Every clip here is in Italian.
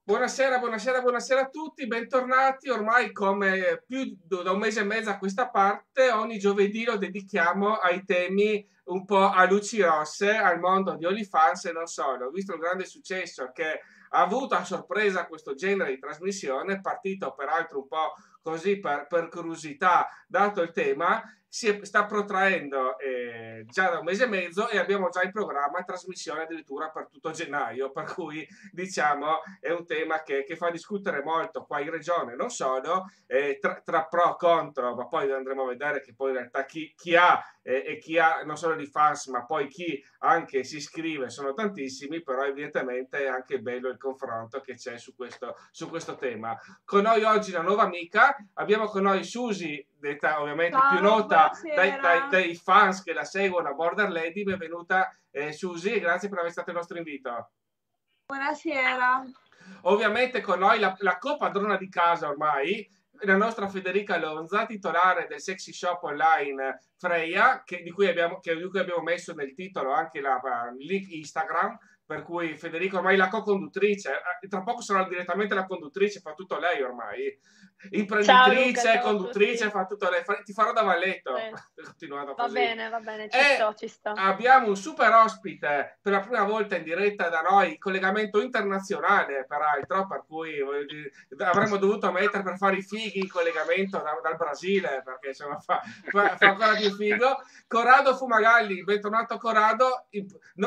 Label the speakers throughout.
Speaker 1: Buonasera, buonasera, buonasera a tutti, bentornati. Ormai come da un mese e mezzo a questa parte, ogni giovedì lo dedichiamo ai temi un po' a luci rosse, al mondo di OnlyFans e non solo. Visto il grande successo che ha avuto a sorpresa questo genere di trasmissione, partito peraltro un po' così per curiosità, dato il tema, sta protraendo già da un mese e mezzo e abbiamo già in programma trasmissione addirittura per tutto gennaio, per cui diciamo è un tema che fa discutere molto qua in regione, non solo, tra pro e contro, ma poi andremo a vedere che poi in realtà chi ha e chi ha non solo di fans, ma poi chi anche si iscrive sono tantissimi, però evidentemente è anche bello il confronto che c'è su questo tema. Con noi oggi una nuova amica, abbiamo con noi Susi, detta ovviamente più
Speaker 2: Ciao,
Speaker 1: nota
Speaker 2: buonasera.
Speaker 1: dai fans che la seguono, Border Lady. Benvenuta Susi, e grazie per aver accettato il nostro invito.
Speaker 2: Buonasera.
Speaker 1: Ovviamente con noi la copadrona di casa ormai, la nostra Federica Lonza, titolare del sexy shop online Freya, di cui abbiamo messo nel titolo anche il link Instagram, per cui Federica ormai è la co-conduttrice, tra poco sarà direttamente la conduttrice, fa tutto lei ormai,
Speaker 2: Ciao Luca,
Speaker 1: imprenditrice,
Speaker 2: ciao a
Speaker 1: conduttrice,
Speaker 2: tutti.
Speaker 1: fa tutto lei, ti farò da valletto,
Speaker 2: Eh,
Speaker 1: continuando così.
Speaker 2: va bene, ci sto,
Speaker 1: E
Speaker 2: ci sto.
Speaker 1: abbiamo un super ospite per la prima volta in diretta da noi, collegamento internazionale peraltro, per cui avremmo dovuto mettere per fare i fighi in collegamento dal Brasile, perché insomma fa ancora più figo. Corrado Fumagalli, bentornato Corrado, no,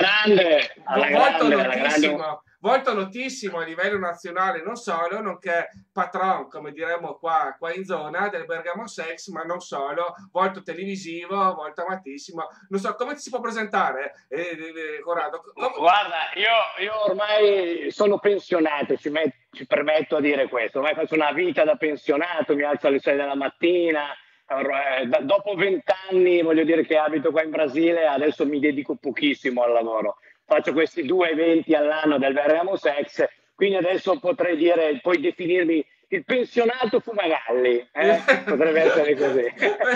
Speaker 3: Alla grande,
Speaker 1: volto notissimo a livello nazionale, non solo, nonché patron, come diremmo qua in zona, del Bergamo Sex, ma non solo, volto televisivo, volto amatissimo. Non so come ti si può presentare, Corrado.
Speaker 3: guarda, io ormai sono pensionato, ci permetto a dire questo, ormai faccio una vita da pensionato, mi alzo alle 6 della mattina, dopo 20 anni voglio dire che abito qua in Brasile, adesso mi dedico pochissimo al lavoro, faccio questi 2 eventi all'anno del Bergamo Sex, quindi adesso potrei dire, puoi definirmi il pensionato Fumagalli, potrebbe essere così.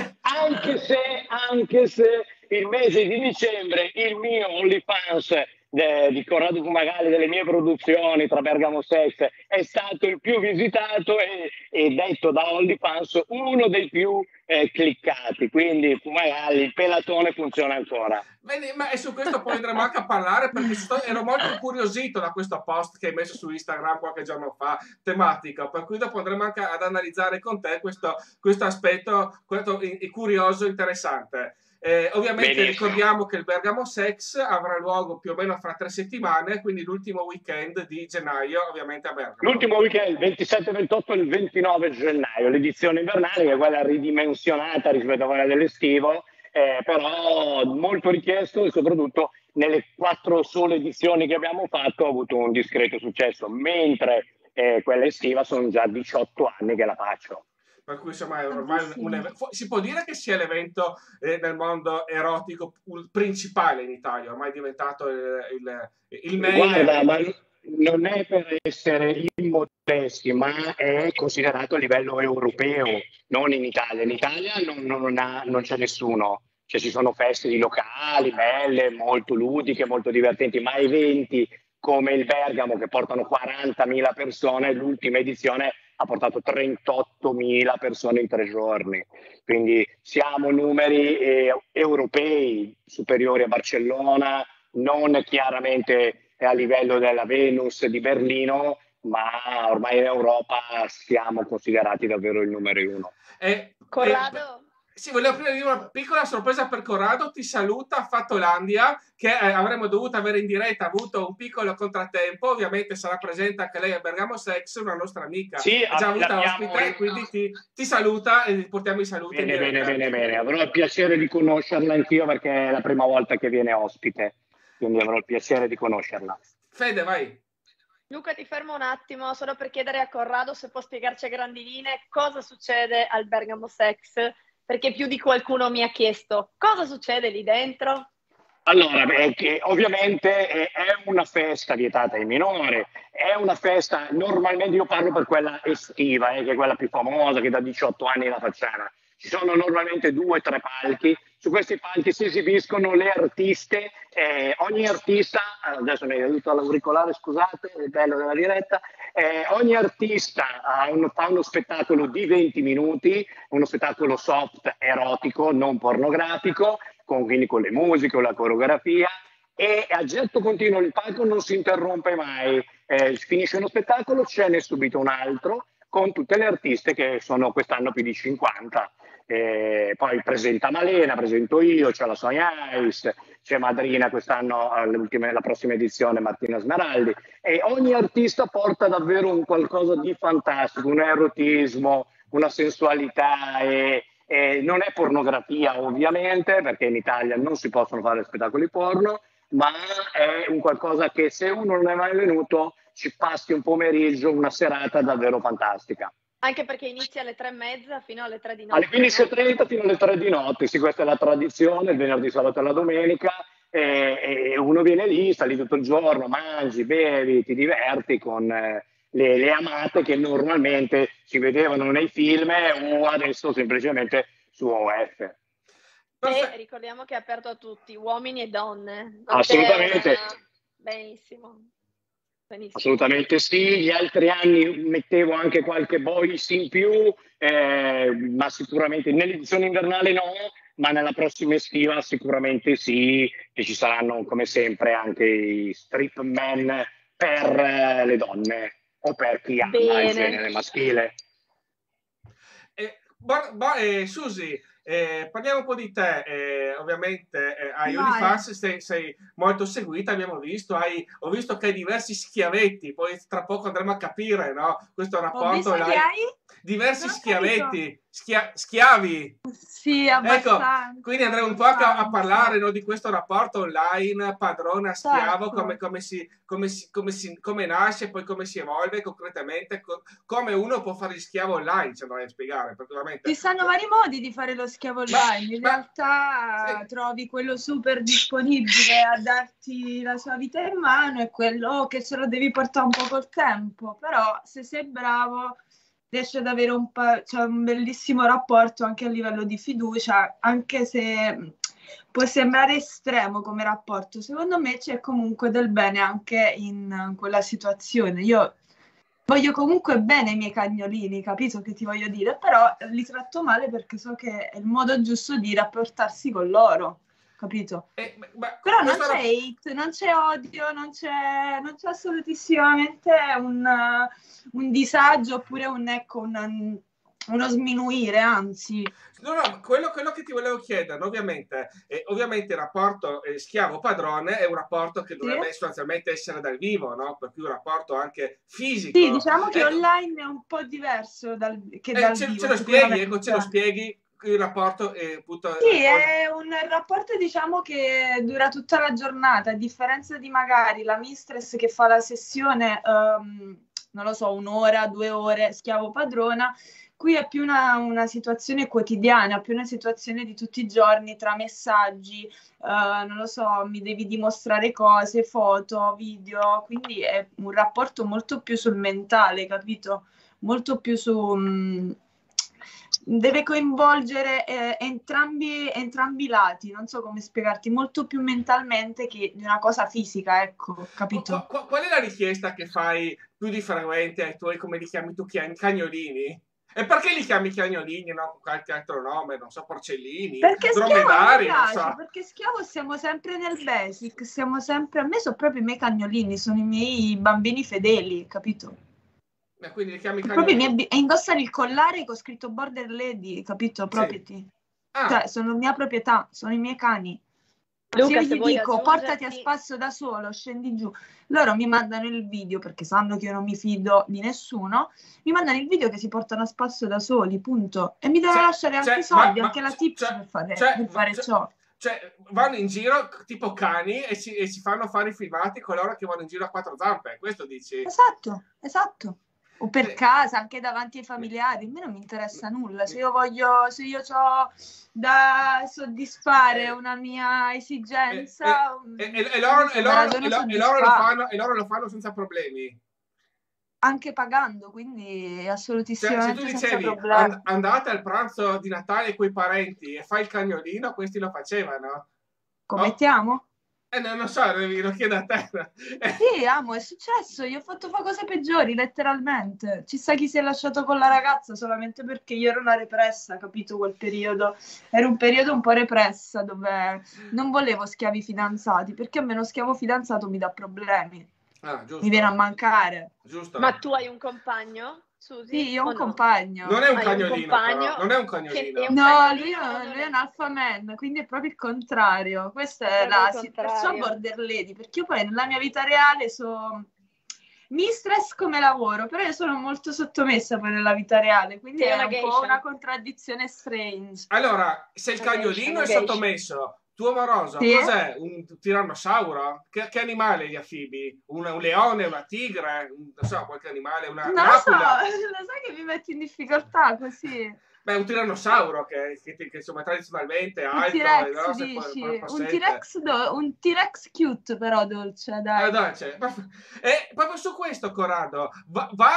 Speaker 3: Anche se il mese di dicembre il mio OnlyFans di Corrado Fumagalli, delle mie produzioni tra Bergamo Sex, è stato il più visitato e detto da OnlyFans uno dei più cliccati. Quindi Fumagalli, il pelatone funziona ancora.
Speaker 1: Bene, ma e su questo poi andremo anche a parlare perché ero molto incuriosito da questo post che hai messo su Instagram qualche giorno fa, tematico, per cui dopo andremo anche ad analizzare con te questo aspetto, questo curioso, interessante. Ovviamente
Speaker 3: Benissimo.
Speaker 1: ricordiamo che il Bergamo Sex avrà luogo più o meno fra 3 settimane, quindi l'ultimo weekend di gennaio, ovviamente a Bergamo.
Speaker 3: L'ultimo weekend, il 27, 28 e il 29 gennaio, l'edizione invernale, che è quella ridimensionata rispetto a quella dell'estivo, però molto richiesto e soprattutto nelle 4 sole edizioni che abbiamo fatto ha avuto un discreto successo, mentre quella estiva sono già 18 anni che la faccio.
Speaker 1: Per cui insomma è ormai
Speaker 2: Tantissimo.
Speaker 1: si può dire che sia l'evento nel mondo erotico principale in Italia, ormai è diventato il main
Speaker 3: Guarda, ma
Speaker 1: event.
Speaker 3: non è per essere immodesti, ma è considerato a livello europeo, non in Italia. In Italia non c'è nessuno, cioè ci sono feste di locali belle, molto ludiche, molto divertenti, ma eventi come il Bergamo che portano 40.000 persone, l'ultima edizione ha portato 38.000 persone in 3 giorni. Quindi siamo numeri europei superiori a Barcellona, non chiaramente a livello della Venus di Berlino, ma ormai in Europa siamo considerati davvero il numero uno.
Speaker 1: E, e-
Speaker 2: Corrado,
Speaker 1: sì, volevo prima dire una piccola sorpresa per Corrado, ti saluta Fatolandia, che avremmo dovuto avere in diretta, ha avuto un piccolo contrattempo, ovviamente sarà presente anche lei a Bergamo Sex, una nostra amica,
Speaker 3: Sì,
Speaker 1: è già avuta
Speaker 3: l'abbiamo.
Speaker 1: ospite, quindi ti saluta e portiamo i saluti in
Speaker 3: Bene, bene,
Speaker 1: diretta.
Speaker 3: bene, bene. Avrò il piacere di conoscerla anch'io perché è la prima volta che viene ospite, quindi avrò il piacere di conoscerla.
Speaker 1: Fede, vai.
Speaker 2: Luca, ti fermo un attimo solo per chiedere a Corrado se può spiegarci a grandi linee cosa succede al Bergamo Sex, perché più di qualcuno mi ha chiesto cosa succede lì dentro.
Speaker 3: Allora, beh, che ovviamente è una festa vietata ai minori, è una festa, normalmente io parlo per quella estiva, che è quella più famosa, che da 18 anni la facciamo. Ci sono normalmente 2 o 3 palchi, su questi palchi si esibiscono le artiste, ogni artista, adesso mi è venuto l'auricolare, scusate, è bello della diretta, ogni artista fa uno spettacolo di 20 minuti, uno spettacolo soft, erotico, non pornografico, quindi con le musiche, con la coreografia, e a getto continuo il palco non si interrompe mai, finisce uno spettacolo, ce n'è subito un altro, con tutte le artiste che sono quest'anno più di 50. Poi presenta Malena, presento io, c'è la Sonia Ice, c'è Madrina quest'anno, la prossima edizione Martina Smeraldi, e ogni artista porta davvero un qualcosa di fantastico, un erotismo, una sensualità, e non è pornografia ovviamente, perché in Italia non si possono fare spettacoli porno, ma è un qualcosa che se uno non è mai venuto ci passi un pomeriggio, una serata davvero fantastica.
Speaker 2: Anche perché inizia alle 3:30 fino alle 3 di notte.
Speaker 3: Alle 15:30 fino alle 3 di notte, sì, questa è la tradizione, il venerdì, sabato e la domenica, e uno viene lì, sta lì tutto il giorno, mangi, bevi, ti diverti con le amate che normalmente si vedevano nei film o adesso semplicemente su OF.
Speaker 2: E ricordiamo che è aperto a tutti, uomini e donne.
Speaker 3: Assolutamente.
Speaker 2: Benissimo. Benissimo.
Speaker 3: Assolutamente sì, gli altri anni mettevo anche qualche bonus in più, ma sicuramente nell'edizione invernale no, ma nella prossima estiva sicuramente sì, e ci saranno come sempre anche i strip man per le donne o per chi ama il genere maschile.
Speaker 1: Susi, parliamo un po' di te, ovviamente hai OnlyFans, sei molto seguita, abbiamo visto, ho visto che hai diversi schiavetti, poi tra poco andremo a capire, no? Questo rapporto, diversi schiavetti, schiavi.
Speaker 4: Sì, abbastanza.
Speaker 1: Ecco, quindi andremo un po' a parlare, no, di questo rapporto online, padrona, schiavo,
Speaker 4: certo.
Speaker 1: come nasce, poi come si evolve concretamente, come uno può fare il schiavo online, ce lo vai a spiegare, praticamente.
Speaker 4: Ci stanno vari modi di fare lo schiavo online, in realtà trovi quello super disponibile a darti la sua vita in mano e quello che ce lo devi portare un po' col tempo, però se sei bravo riesci ad avere un bellissimo rapporto anche a livello di fiducia, anche se può sembrare estremo come rapporto, secondo me c'è comunque del bene anche in quella situazione. Io voglio comunque bene ai miei cagnolini, capito che ti voglio dire, però li tratto male perché so che è il modo giusto di rapportarsi con loro, capito? Però non c'è hate, non c'è odio, non c'è assolutissimamente un disagio oppure uno sminuire, anzi.
Speaker 1: No, quello che ti volevo chiedere, ovviamente il rapporto schiavo-padrone è un rapporto che dovrebbe sostanzialmente essere dal vivo, no? Per cui un rapporto anche fisico.
Speaker 4: Sì, diciamo che online è un po' diverso che dal vivo.
Speaker 1: Ce lo spieghi? Il rapporto
Speaker 4: sì, è un rapporto diciamo che dura tutta la giornata, a differenza di magari la mistress che fa la sessione non lo so, 1 ora, 2 ore, schiavo padrona. Qui è più una situazione quotidiana, più una situazione di tutti i giorni tra messaggi, non lo so, mi devi dimostrare cose, foto, video, quindi è un rapporto molto più sul mentale, capito? Molto più su deve coinvolgere entrambi i lati, non so come spiegarti, molto più mentalmente che di una cosa fisica, ecco, capito?
Speaker 1: Qual è la richiesta che fai più di frequente ai tuoi, come li chiami tu, cagnolini? E perché li chiami cagnolini, no? Qualche altro nome, non so, porcellini,
Speaker 4: perché
Speaker 1: dromedari,
Speaker 4: schiavo mi piace,
Speaker 1: non so.
Speaker 4: perché schiavo siamo sempre nel basic, siamo sempre, a me sono proprio i miei cagnolini, sono i miei bambini fedeli, capito?
Speaker 1: Quindi li chiami cagnolini.
Speaker 4: E indossano il collare con scritto Border Lady, capito? Property. Sì. Cioè, sono mia proprietà, sono i miei cani.
Speaker 2: Luca,
Speaker 4: se io gli dico portati a spasso da solo, scendi giù, loro mi mandano il video, perché sanno che io non mi fido di nessuno, mi mandano il video che si portano a spasso da soli, punto. E mi devono lasciare anche i soldi, anche la tips per fare ciò.
Speaker 1: Cioè, vanno in giro tipo cani e si fanno fare i filmati con loro che vanno in giro a 4 zampe, questo dici?
Speaker 4: Esatto. O per casa, anche davanti ai familiari, a me non mi interessa nulla. Se io ho da soddisfare una mia esigenza,
Speaker 1: e loro lo fanno senza problemi.
Speaker 4: anche pagando, quindi
Speaker 1: Cioè, se
Speaker 4: assolutissimamente
Speaker 1: tu
Speaker 4: senza
Speaker 1: dicevi
Speaker 4: problemi.
Speaker 1: andate al pranzo di Natale con i parenti e fai il cagnolino, questi lo facevano? Oh,
Speaker 4: Commettiamo?
Speaker 1: non lo so, lo chiedo a te.
Speaker 4: Sì, amo, è successo, io ho fatto fare cose peggiori, letteralmente. Ci sta chi si è lasciato con la ragazza solamente perché io ero una repressa, capito quel periodo? Era un periodo un po' repressa dove non volevo schiavi fidanzati, perché a me uno schiavo fidanzato mi dà problemi,
Speaker 1: Ah,
Speaker 4: mi viene a
Speaker 1: giusto,
Speaker 4: mancare.
Speaker 1: giusto.
Speaker 2: Ma tu hai un compagno,
Speaker 4: Sì,
Speaker 2: Susi,
Speaker 4: io ho
Speaker 2: o
Speaker 4: un
Speaker 2: no?
Speaker 4: compagno.
Speaker 1: Non è un
Speaker 2: Hai un
Speaker 1: cagnolino, però.
Speaker 2: compagno
Speaker 1: Non è un
Speaker 2: che
Speaker 1: cagnolino.
Speaker 2: è un
Speaker 4: No,
Speaker 2: cagnolino o non
Speaker 4: lui è
Speaker 2: è?
Speaker 4: un alpha man, quindi è proprio il contrario. Questa
Speaker 2: È
Speaker 4: è
Speaker 2: proprio il
Speaker 4: perciò
Speaker 2: contrario.
Speaker 4: border lady, perché io poi nella mia vita reale sono mistress come lavoro, però io sono molto sottomessa poi nella vita reale, quindi
Speaker 2: Sei
Speaker 4: è
Speaker 2: una
Speaker 4: un po' una
Speaker 2: geisha.
Speaker 4: contraddizione strange.
Speaker 1: Allora, se il
Speaker 2: Una geisha,
Speaker 1: cagnolino
Speaker 2: una
Speaker 1: è
Speaker 2: geisha.
Speaker 1: sottomesso, tuo moroso,
Speaker 4: Sì?
Speaker 1: cos'è? Un tirannosauro? Che animale gli affibi? Un leone, una tigre? Non so, qualche animale,
Speaker 4: Non lo so,
Speaker 1: un'aquila?
Speaker 4: lo sai che mi metti in difficoltà così.
Speaker 1: Beh, un tirannosauro che, insomma tradizionalmente è
Speaker 4: Un
Speaker 1: alto e
Speaker 4: T-Rex,
Speaker 1: grosso e
Speaker 4: dici? Un
Speaker 1: possente.
Speaker 4: T-Rex un T-Rex cute, però dolce, dai.
Speaker 1: Dai, e proprio su questo, Corrado, va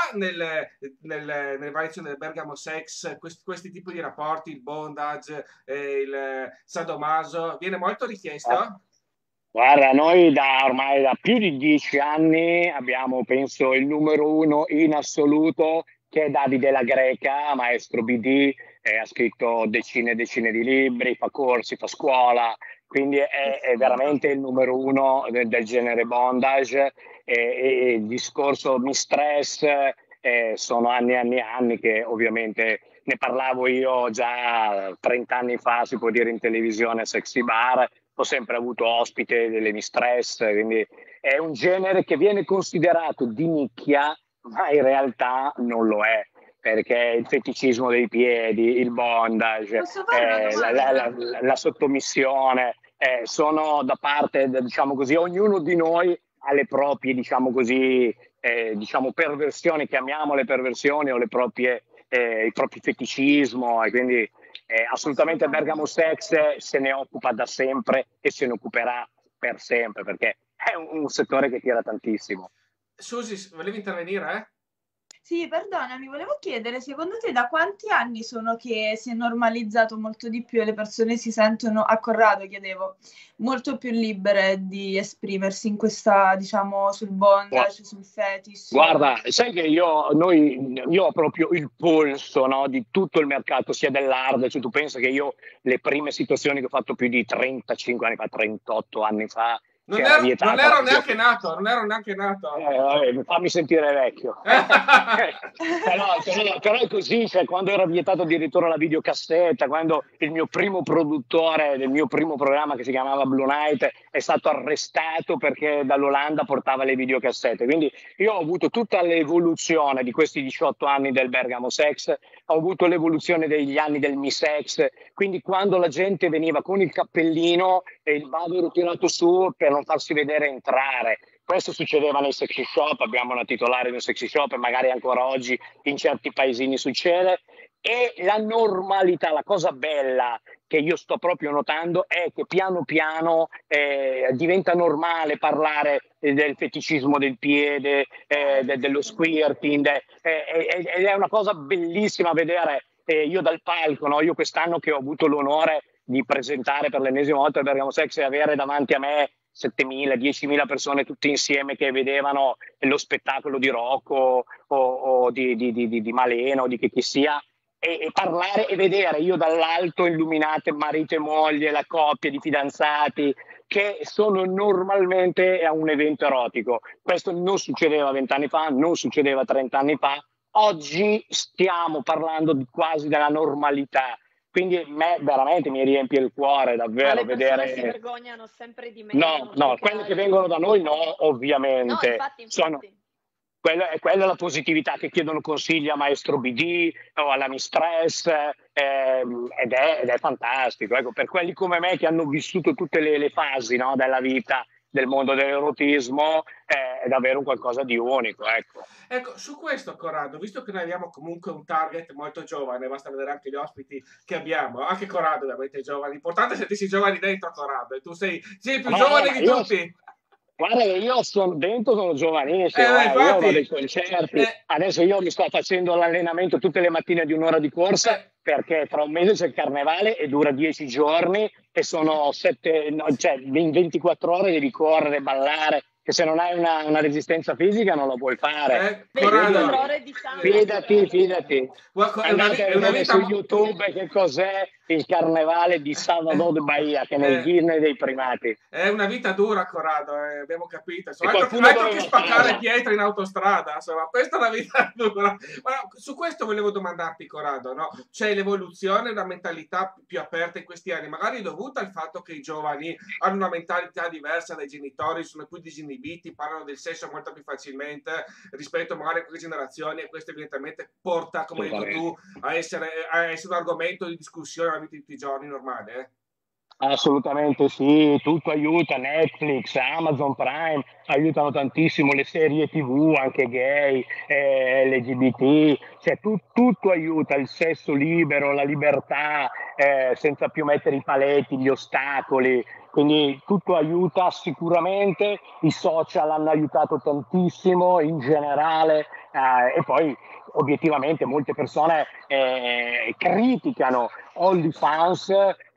Speaker 1: nelle variazioni del Bergamo Sex, questi tipi di rapporti, il bondage, il sadomaso, viene molto richiesto?
Speaker 3: Guarda, noi ormai da più di 10 anni abbiamo, penso, il numero uno in assoluto, che è Davide La Greca, maestro BD, ha scritto decine e decine di libri, fa corsi, fa scuola, quindi
Speaker 4: Che
Speaker 3: è
Speaker 4: figo.
Speaker 3: veramente il numero uno del genere bondage. E il discorso mistress, sono anni e anni e anni che ovviamente ne parlavo io già 30 anni fa, si può dire, in televisione a Sexy Bar. Ho sempre avuto ospite delle mistress, quindi è un genere che viene considerato di nicchia, ma in realtà non lo è, perché il feticismo dei piedi, il bondage,
Speaker 4: Posso fare una domanda?
Speaker 3: la sottomissione, sono da parte, diciamo così, ognuno di noi ha le proprie, diciamo così, diciamo perversioni, chiamiamole perversioni, o le proprie, i propri feticismo, e quindi assolutamente il Bergamo
Speaker 4: Assolutamente.
Speaker 3: Sex se ne occupa da sempre e se ne occuperà per sempre, perché è un settore che tira tantissimo.
Speaker 1: Susi, volevi intervenire?
Speaker 4: Sì, perdonami, volevo chiedere, secondo te da quanti anni sono che si è normalizzato molto di più e le persone si sentono, a Corrado chiedevo, molto più libere di esprimersi in questa, diciamo, sul bondage, sul fetish?
Speaker 3: Guarda, sai che io ho proprio il polso, no, di tutto il mercato, sia dell'hard, cioè tu pensi che io le prime situazioni che ho fatto più di 35 anni fa, 38 anni fa, che
Speaker 1: Non
Speaker 3: era
Speaker 1: ero, non
Speaker 3: vietata la
Speaker 1: ero
Speaker 3: video.
Speaker 1: neanche nato, non ero neanche nato.
Speaker 3: Vabbè, fammi sentire vecchio. Però è così, cioè, quando era vietato addirittura la videocassetta, quando il mio primo produttore del mio primo programma, che si chiamava Blue Night, è stato arrestato perché dall'Olanda portava le videocassette. Quindi io ho avuto tutta l'evoluzione di questi 18 anni del Bergamo Sex, ho avuto l'evoluzione degli anni del Mi-Sex, quindi quando la gente veniva con il cappellino e il bavero tirato su per non farsi vedere entrare. Questo succedeva nei sexy shop, abbiamo una titolare di un sexy shop e magari ancora oggi in certi paesini succede. E la normalità, la cosa bella che io sto proprio notando è che piano piano diventa normale parlare del feticismo del piede, dello squirting, ed è una cosa bellissima vedere. Io dal palco, no? Io quest'anno che ho avuto l'onore di presentare per l'ennesima volta il Bergamo Sex e avere davanti a me 7.000, 10.000 persone tutte insieme che vedevano lo spettacolo di Rocco o di Maleno o di chi sia, e parlare e vedere io dall'alto illuminate marito e moglie, la coppia di fidanzati che sono normalmente a un evento erotico. Questo non succedeva 20 anni fa, non succedeva 30 anni fa. Oggi stiamo parlando quasi della normalità. Quindi me veramente mi riempie il cuore
Speaker 2: Ma
Speaker 3: davvero
Speaker 2: le persone si
Speaker 3: vedere.
Speaker 2: vergognano sempre di
Speaker 3: No,
Speaker 2: meno, più
Speaker 3: no,
Speaker 2: che
Speaker 3: quelle che vengono da
Speaker 2: altro.
Speaker 3: noi no,
Speaker 2: No,
Speaker 3: ovviamente.
Speaker 2: infatti.
Speaker 3: Quella è la positività che chiedono consigli a Maestro BD o alla Mistress, ed è fantastico. Ecco, per quelli come me che hanno vissuto tutte le fasi, no, della vita, del mondo dell'erotismo, è davvero qualcosa di unico. Ecco.
Speaker 1: Ecco, su questo, Corrado, visto che noi abbiamo comunque un target molto giovane, basta vedere anche gli ospiti che abbiamo, anche Corrado ovviamente è giovane, l'importante è sentirsi giovani dentro, Corrado, e tu sei il più
Speaker 3: No,
Speaker 1: giovane
Speaker 3: ma
Speaker 1: di
Speaker 3: io
Speaker 1: tutti.
Speaker 3: Guarda che io sono giovanissimo, io
Speaker 1: infatti,
Speaker 3: vado ai concerti, adesso io mi sto facendo l'allenamento tutte le mattine di un'ora di corsa perché tra un mese c'è il carnevale e dura 10 giorni e sono in 24 ore devi correre, ballare, che se non hai una resistenza fisica non lo puoi fare.
Speaker 1: Corrado,
Speaker 2: 24 ore di sangue.
Speaker 3: Fidati. Andate a vedere su YouTube che cos'è il carnevale di Salvador de Bahia, che è nel Guinness dei primati.
Speaker 1: È una vita dura, Corrado, abbiamo capito.
Speaker 3: Qualcuno
Speaker 1: Altro che spaccare
Speaker 3: farla.
Speaker 1: pietre in autostrada, insomma, questa è una vita dura. Ma su questo volevo domandarti, Corrado, no? C'è l'evoluzione, una mentalità più aperta in questi anni, magari dovuta al fatto che i giovani hanno una mentalità diversa dai genitori, sono più disinibiti, parlano del sesso molto più facilmente rispetto magari a quelle generazioni, e questo evidentemente porta, come hai detto tu, a essere un argomento di discussione nella vita di tutti i giorni normale.
Speaker 3: Assolutamente sì, tutto aiuta, Netflix, Amazon Prime aiutano tantissimo, le serie TV anche gay, LGBT, cioè tutto aiuta, il sesso libero, la libertà, senza più mettere i paletti, gli ostacoli, quindi tutto aiuta sicuramente, i social hanno aiutato tantissimo in generale, e poi obiettivamente molte persone criticano OnlyFans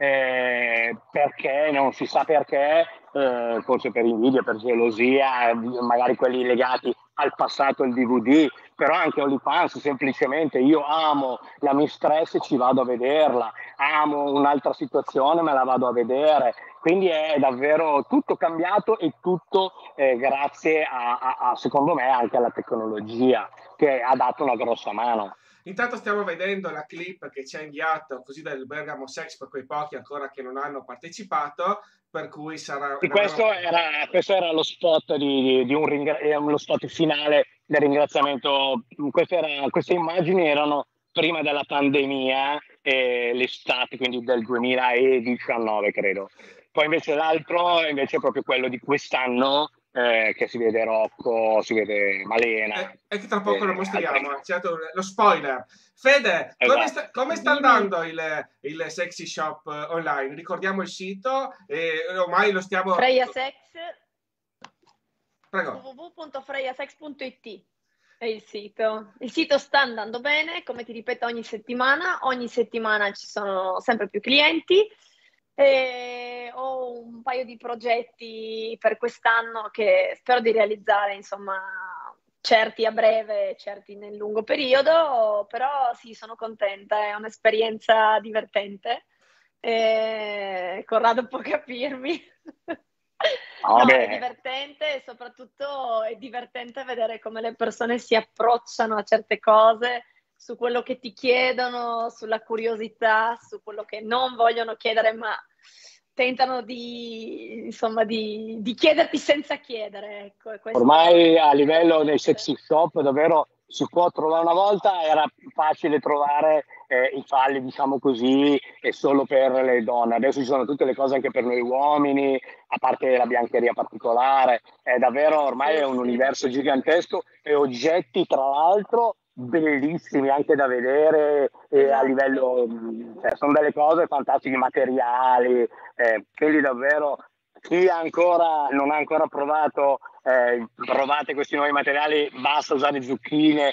Speaker 3: perché non si sa perché, forse per invidia, per gelosia, magari quelli legati al passato, il DVD, però anche OnlyFans semplicemente io amo la mistress e ci vado a vederla, amo un'altra situazione me la vado a vedere, quindi è davvero tutto cambiato e tutto grazie a secondo me anche alla tecnologia che ha dato una grossa mano.
Speaker 1: Intanto stiamo vedendo la clip che ci ha inviato così del Bergamo Sex per quei pochi ancora che non hanno partecipato, per cui sarà...
Speaker 3: Questo era lo spot lo spot finale del ringraziamento. Queste immagini erano prima della pandemia, l'estate, quindi del 2019 credo. Poi invece l'altro invece è proprio quello di quest'anno, che si vede Rocco, si vede Malena.
Speaker 1: E che tra poco lo mostriamo, certo, lo spoiler. Fede,
Speaker 3: esatto.
Speaker 1: come sta andando il sexy shop online? Ricordiamo il sito, ormai lo stiamo...
Speaker 2: Freya Sex.
Speaker 1: Prego.
Speaker 2: www.freyasex.it è il sito. Il sito sta andando bene, come ti ripeto ogni settimana ci sono sempre più clienti. E ho un paio di progetti per quest'anno che spero di realizzare, insomma, certi a breve, certi nel lungo periodo, però sì, sono contenta, è un'esperienza divertente. Corrado può capirmi. No, è divertente e soprattutto è divertente vedere come le persone si approcciano a certe cose, su quello che ti chiedono, sulla curiosità, su quello che non vogliono chiedere, ma tentano di chiederti senza chiedere. Ecco,
Speaker 3: ormai a livello dei sexy shop davvero si può trovare, una volta era facile trovare i falli, diciamo così, e solo per le donne, adesso ci sono tutte le cose anche per noi uomini, a parte la biancheria particolare, è davvero ormai è un universo gigantesco e oggetti tra l'altro bellissimi anche da vedere, a livello, cioè, sono delle cose fantastiche, materiali, quindi davvero chi non ha ancora provato, provate questi nuovi materiali, basta usare zucchine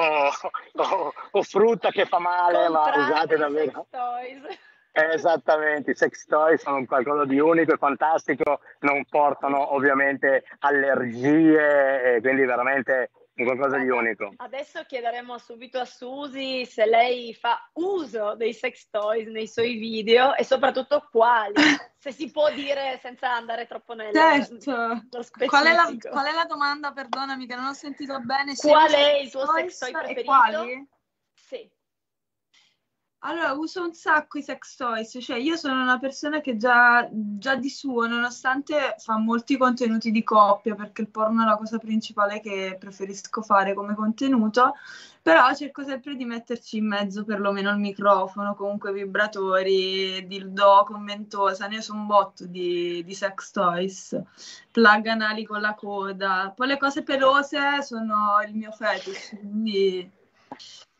Speaker 3: o frutta che fa male, ma usate davvero.
Speaker 2: Sex toys.
Speaker 3: Esattamente, i sex toys sono qualcosa di unico e fantastico, non portano ovviamente allergie, quindi veramente qualcosa di unico.
Speaker 2: Adesso chiederemo subito a Susi se lei fa uso dei sex toys nei suoi video e soprattutto quali, se si può dire senza andare troppo nello specifico.
Speaker 4: Qual è la domanda? Perdonami che non ho sentito bene.
Speaker 2: Qual è il tuo sex toy preferito?
Speaker 4: E quali?
Speaker 2: Sì.
Speaker 4: Allora, uso un sacco i sex toys, cioè io sono una persona che già di suo, nonostante fa molti contenuti di coppia, perché il porno è la cosa principale che preferisco fare come contenuto, però cerco sempre di metterci in mezzo perlomeno il microfono, comunque vibratori, dildo con ventosa, ne uso un botto di sex toys, plug anali con la coda, poi le cose pelose sono il mio fetish, quindi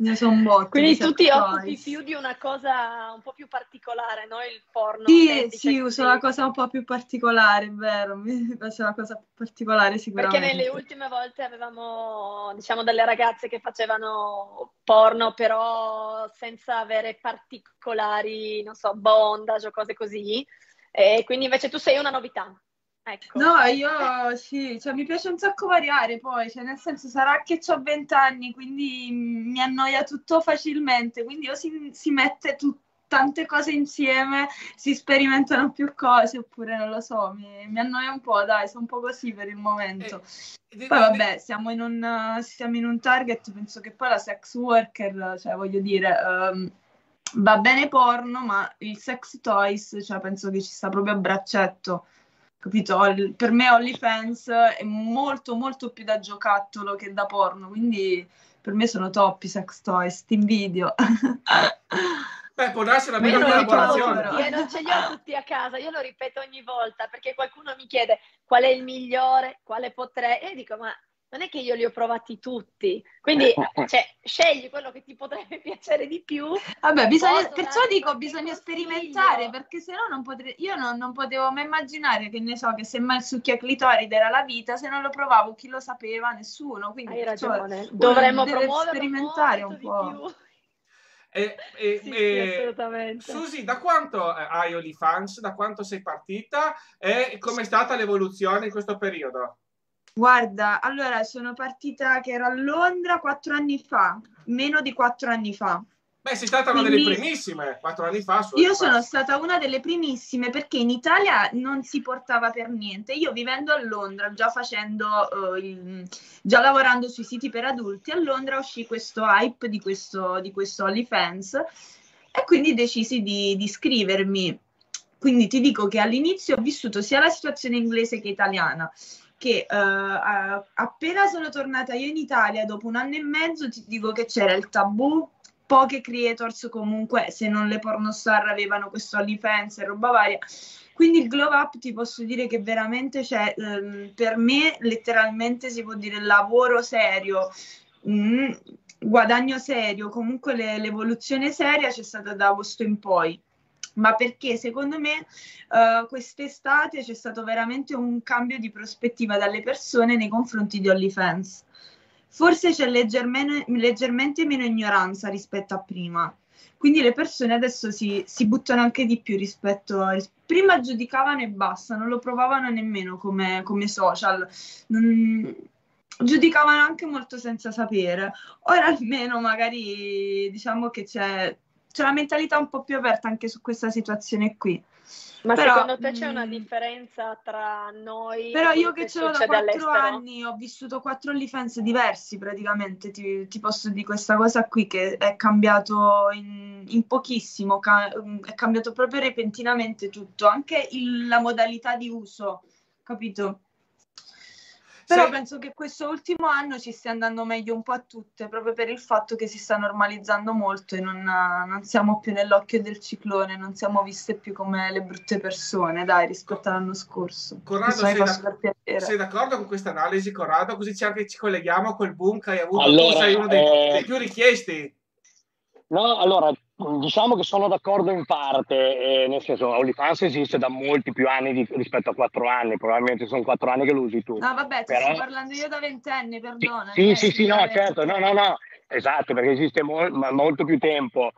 Speaker 4: Ne so un botto.
Speaker 2: Quindi
Speaker 4: di
Speaker 2: tu ti
Speaker 4: sex
Speaker 2: occupi
Speaker 4: toys.
Speaker 2: più di una cosa un po' più particolare, no? Il porno
Speaker 4: Sì,
Speaker 2: semplice
Speaker 4: sì, uso
Speaker 2: così.
Speaker 4: la cosa un po' più particolare, è vero, mi piace la cosa più particolare
Speaker 2: Perché nelle
Speaker 4: sicuramente.
Speaker 2: ultime volte avevamo, diciamo, delle ragazze che facevano porno, però senza avere particolari, non so, bondage o cose così. E quindi invece tu sei una novità. Ecco.
Speaker 4: No, io sì, cioè, mi piace un sacco variare poi, cioè, nel senso sarà che ho 20 anni, quindi mi annoia tutto facilmente, quindi o si mette tante cose insieme, si sperimentano più cose, oppure non lo so, mi annoia un po', dai, sono un po' così per il momento. Poi vabbè, siamo in un target, penso che poi la sex worker, cioè voglio dire, va bene porno, ma il sex toys, cioè penso che ci sta proprio a braccetto. Capito? Per me OnlyFans è molto molto più da giocattolo che da porno, quindi per me sono top i sex toys, ti invidio.
Speaker 1: Beh, può darsi una
Speaker 2: Ma io
Speaker 1: bella
Speaker 2: non li trovo
Speaker 1: collaborazione.
Speaker 2: tutti, non ce li ho tutti a casa, io lo ripeto ogni volta perché qualcuno mi chiede qual è il migliore, quale potrei, e io dico ma non è che io li ho provati tutti, quindi cioè, scegli quello che ti potrebbe piacere di più.
Speaker 4: Vabbè,
Speaker 2: Posso
Speaker 4: perciò
Speaker 2: darti
Speaker 4: dico,
Speaker 2: qualche
Speaker 4: bisogna
Speaker 2: consiglio?
Speaker 4: sperimentare, perché se no non potrei, io non potevo mai immaginare che ne so, che se mai il succhia clitoride era la vita, se non lo provavo chi lo sapeva? Nessuno, quindi
Speaker 2: Hai
Speaker 4: perciò
Speaker 2: ragione,
Speaker 4: uno
Speaker 2: dovremmo
Speaker 4: deve
Speaker 2: promuoverlo
Speaker 4: sperimentare
Speaker 2: molto
Speaker 4: un
Speaker 2: di
Speaker 4: po'.
Speaker 2: più.
Speaker 1: E,
Speaker 2: Sì, assolutamente.
Speaker 1: Susi, da quanto hai OnlyFans? Da quanto sei partita? E com'è stata l'evoluzione in questo periodo?
Speaker 4: Guarda, allora sono partita che ero a Londra 4 anni fa, meno di 4 anni fa.
Speaker 1: Beh, sei stata una delle
Speaker 4: Quindi
Speaker 1: primissime, 4 anni fa su
Speaker 4: io sono
Speaker 1: OnlyFans.
Speaker 4: stata una delle primissime perché in Italia non si portava per niente. Io vivendo a Londra, già lavorando sui siti per adulti, a Londra uscì questo hype di questo OnlyFans e quindi decisi di iscrivermi. Quindi ti dico che all'inizio ho vissuto sia la situazione inglese che italiana, che appena sono tornata io in Italia, dopo 1 anno e mezzo, ti dico che c'era il tabù. Poche creators comunque, se non le pornostar, avevano questo OnlyFans e roba varia. Quindi il glow up ti posso dire che veramente c'è, per me letteralmente si può dire lavoro serio, guadagno serio, comunque l'evoluzione seria c'è stata da agosto in poi. Ma perché secondo me quest'estate c'è stato veramente un cambio di prospettiva dalle persone nei confronti di OnlyFans. Forse c'è leggermente meno ignoranza rispetto a prima. Quindi le persone adesso si buttano anche di più rispetto a... Prima giudicavano e basta, non lo provavano nemmeno come social. Giudicavano anche molto senza sapere. Ora almeno magari diciamo che c'è la mentalità un po' più aperta anche su questa situazione qui.
Speaker 2: Ma
Speaker 4: Però,
Speaker 2: secondo te c'è una differenza tra noi e
Speaker 4: però io
Speaker 2: quello
Speaker 4: che
Speaker 2: che
Speaker 4: ce l'ho da
Speaker 2: succede
Speaker 4: 4
Speaker 2: all'estero?
Speaker 4: anni, ho vissuto 4 OnlyFans diversi praticamente, ti posso dire questa cosa qui che è cambiato in pochissimo, è cambiato proprio repentinamente tutto, anche la modalità di uso, capito? Però
Speaker 1: Sei,
Speaker 4: penso che questo ultimo anno ci stia andando meglio un po' a tutte, proprio per il fatto che si sta normalizzando molto e non siamo più nell'occhio del ciclone, non siamo viste più come le brutte persone, dai, rispetto
Speaker 1: Co-
Speaker 4: all'anno scorso.
Speaker 1: Corrado,
Speaker 4: Questo mi fa super
Speaker 1: sei
Speaker 4: piacere.
Speaker 1: d'accordo con questa analisi, Corrado? Così ci colleghiamo col boom che hai avuto tu, sei
Speaker 3: Allora,
Speaker 1: uno dei più richiesti.
Speaker 3: no, allora, diciamo che sono d'accordo in parte, nel senso, OnlyFans esiste da molti più anni rispetto a 4 anni, probabilmente sono 4 anni che lo usi tu,
Speaker 4: No, vabbè, ti sto
Speaker 3: però
Speaker 4: parlando io da 20 anni,
Speaker 3: sì,
Speaker 4: perdonami,
Speaker 3: sì, sì, sì, no, certo, no,
Speaker 4: sicuramente.
Speaker 3: no, no, esatto, perché esiste molto più tempo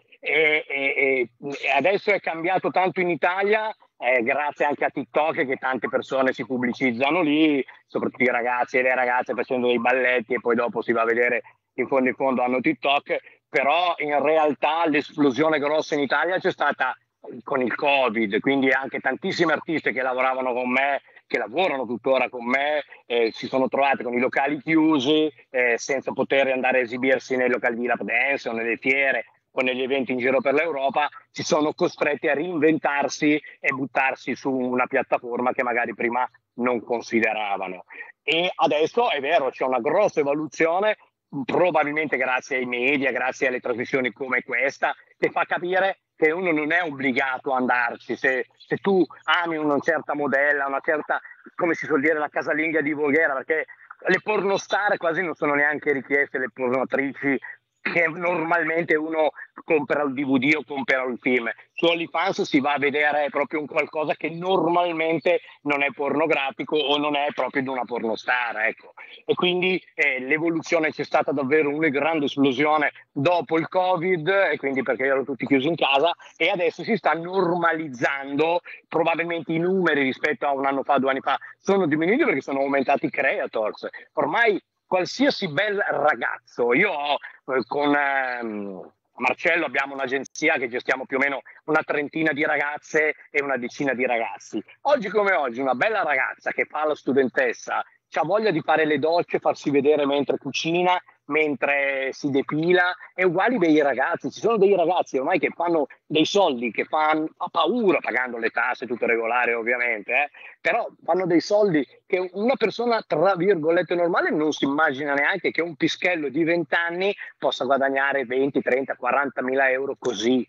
Speaker 3: e adesso è cambiato tanto in Italia, grazie anche a TikTok che tante persone si pubblicizzano lì, soprattutto i ragazzi e le ragazze facendo dei balletti e poi dopo si va a vedere in fondo hanno TikTok, però in realtà l'esplosione grossa in Italia c'è stata con il Covid, quindi anche tantissime artiste che lavoravano con me, che lavorano tuttora con me, si sono trovate con i locali chiusi, senza poter andare a esibirsi nei locali di lap dance o nelle fiere o negli eventi in giro per l'Europa, si sono costretti a reinventarsi e buttarsi su una piattaforma che magari prima non consideravano. E adesso è vero, c'è una grossa evoluzione, probabilmente grazie ai media, grazie alle trasmissioni come questa, che fa capire che uno non è obbligato a andarci. Se tu ami una certa modella, una certa, come si suol dire, la casalinga di Voghera, perché le pornostar quasi non sono neanche richieste, le pornoattrici che normalmente uno compra il DVD o compra il film. Su OnlyFans si va a vedere proprio un qualcosa che normalmente non è pornografico o non è proprio di una pornostar, ecco. E quindi l'evoluzione c'è stata davvero una grande esplosione dopo il Covid, e quindi perché erano tutti chiusi in casa, e adesso si sta normalizzando. Probabilmente i numeri rispetto a un anno fa, 2 anni fa, sono diminuiti perché sono aumentati i creators. Ormai qualsiasi bel ragazzo, io ho con Marcello abbiamo un'agenzia che gestiamo più o meno una trentina di ragazze e una decina di ragazzi. Oggi come oggi una bella ragazza che fa la studentessa, ha voglia di fare le docce, farsi vedere mentre cucina, mentre si depila, è uguali dei ragazzi. Ci sono dei ragazzi ormai che fanno dei soldi, che fa paura, pagando le tasse, tutto regolare ovviamente, però fanno dei soldi che una persona tra virgolette normale non si immagina neanche che un pischello di 20 anni possa guadagnare 20, 30, 40 mila euro così.